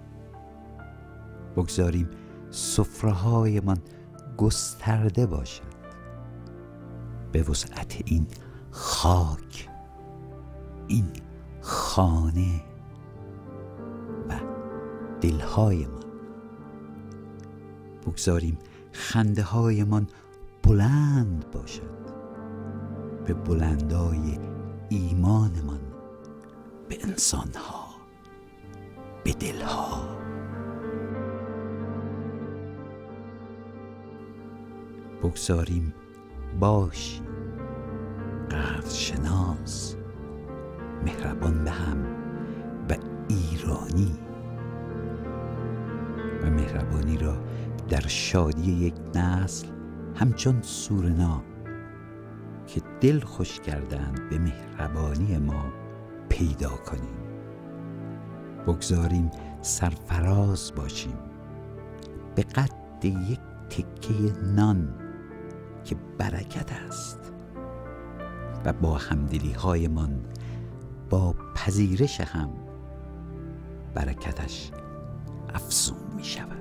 بگذاریم سفره‌هایمان گسترده باشد به وسعت این خاک، این خانه و دلهایمان. بگذاریم خنده هایمان بلند باشد به بلندای ایمانمان به انسانها، به دلها. بگذاریم باشیم قدرشناس، مهربان به هم و ایرانی، و مهربانی را در شادی یک نسل همچون سورنا که دل خوش کردند به مهربانی ما پیدا کنیم. بگذاریم سرفراز باشیم به قد یک تکه نان که برکت است و با همدلی هایمان، با پذیرش هم، برکتش افزون می شود.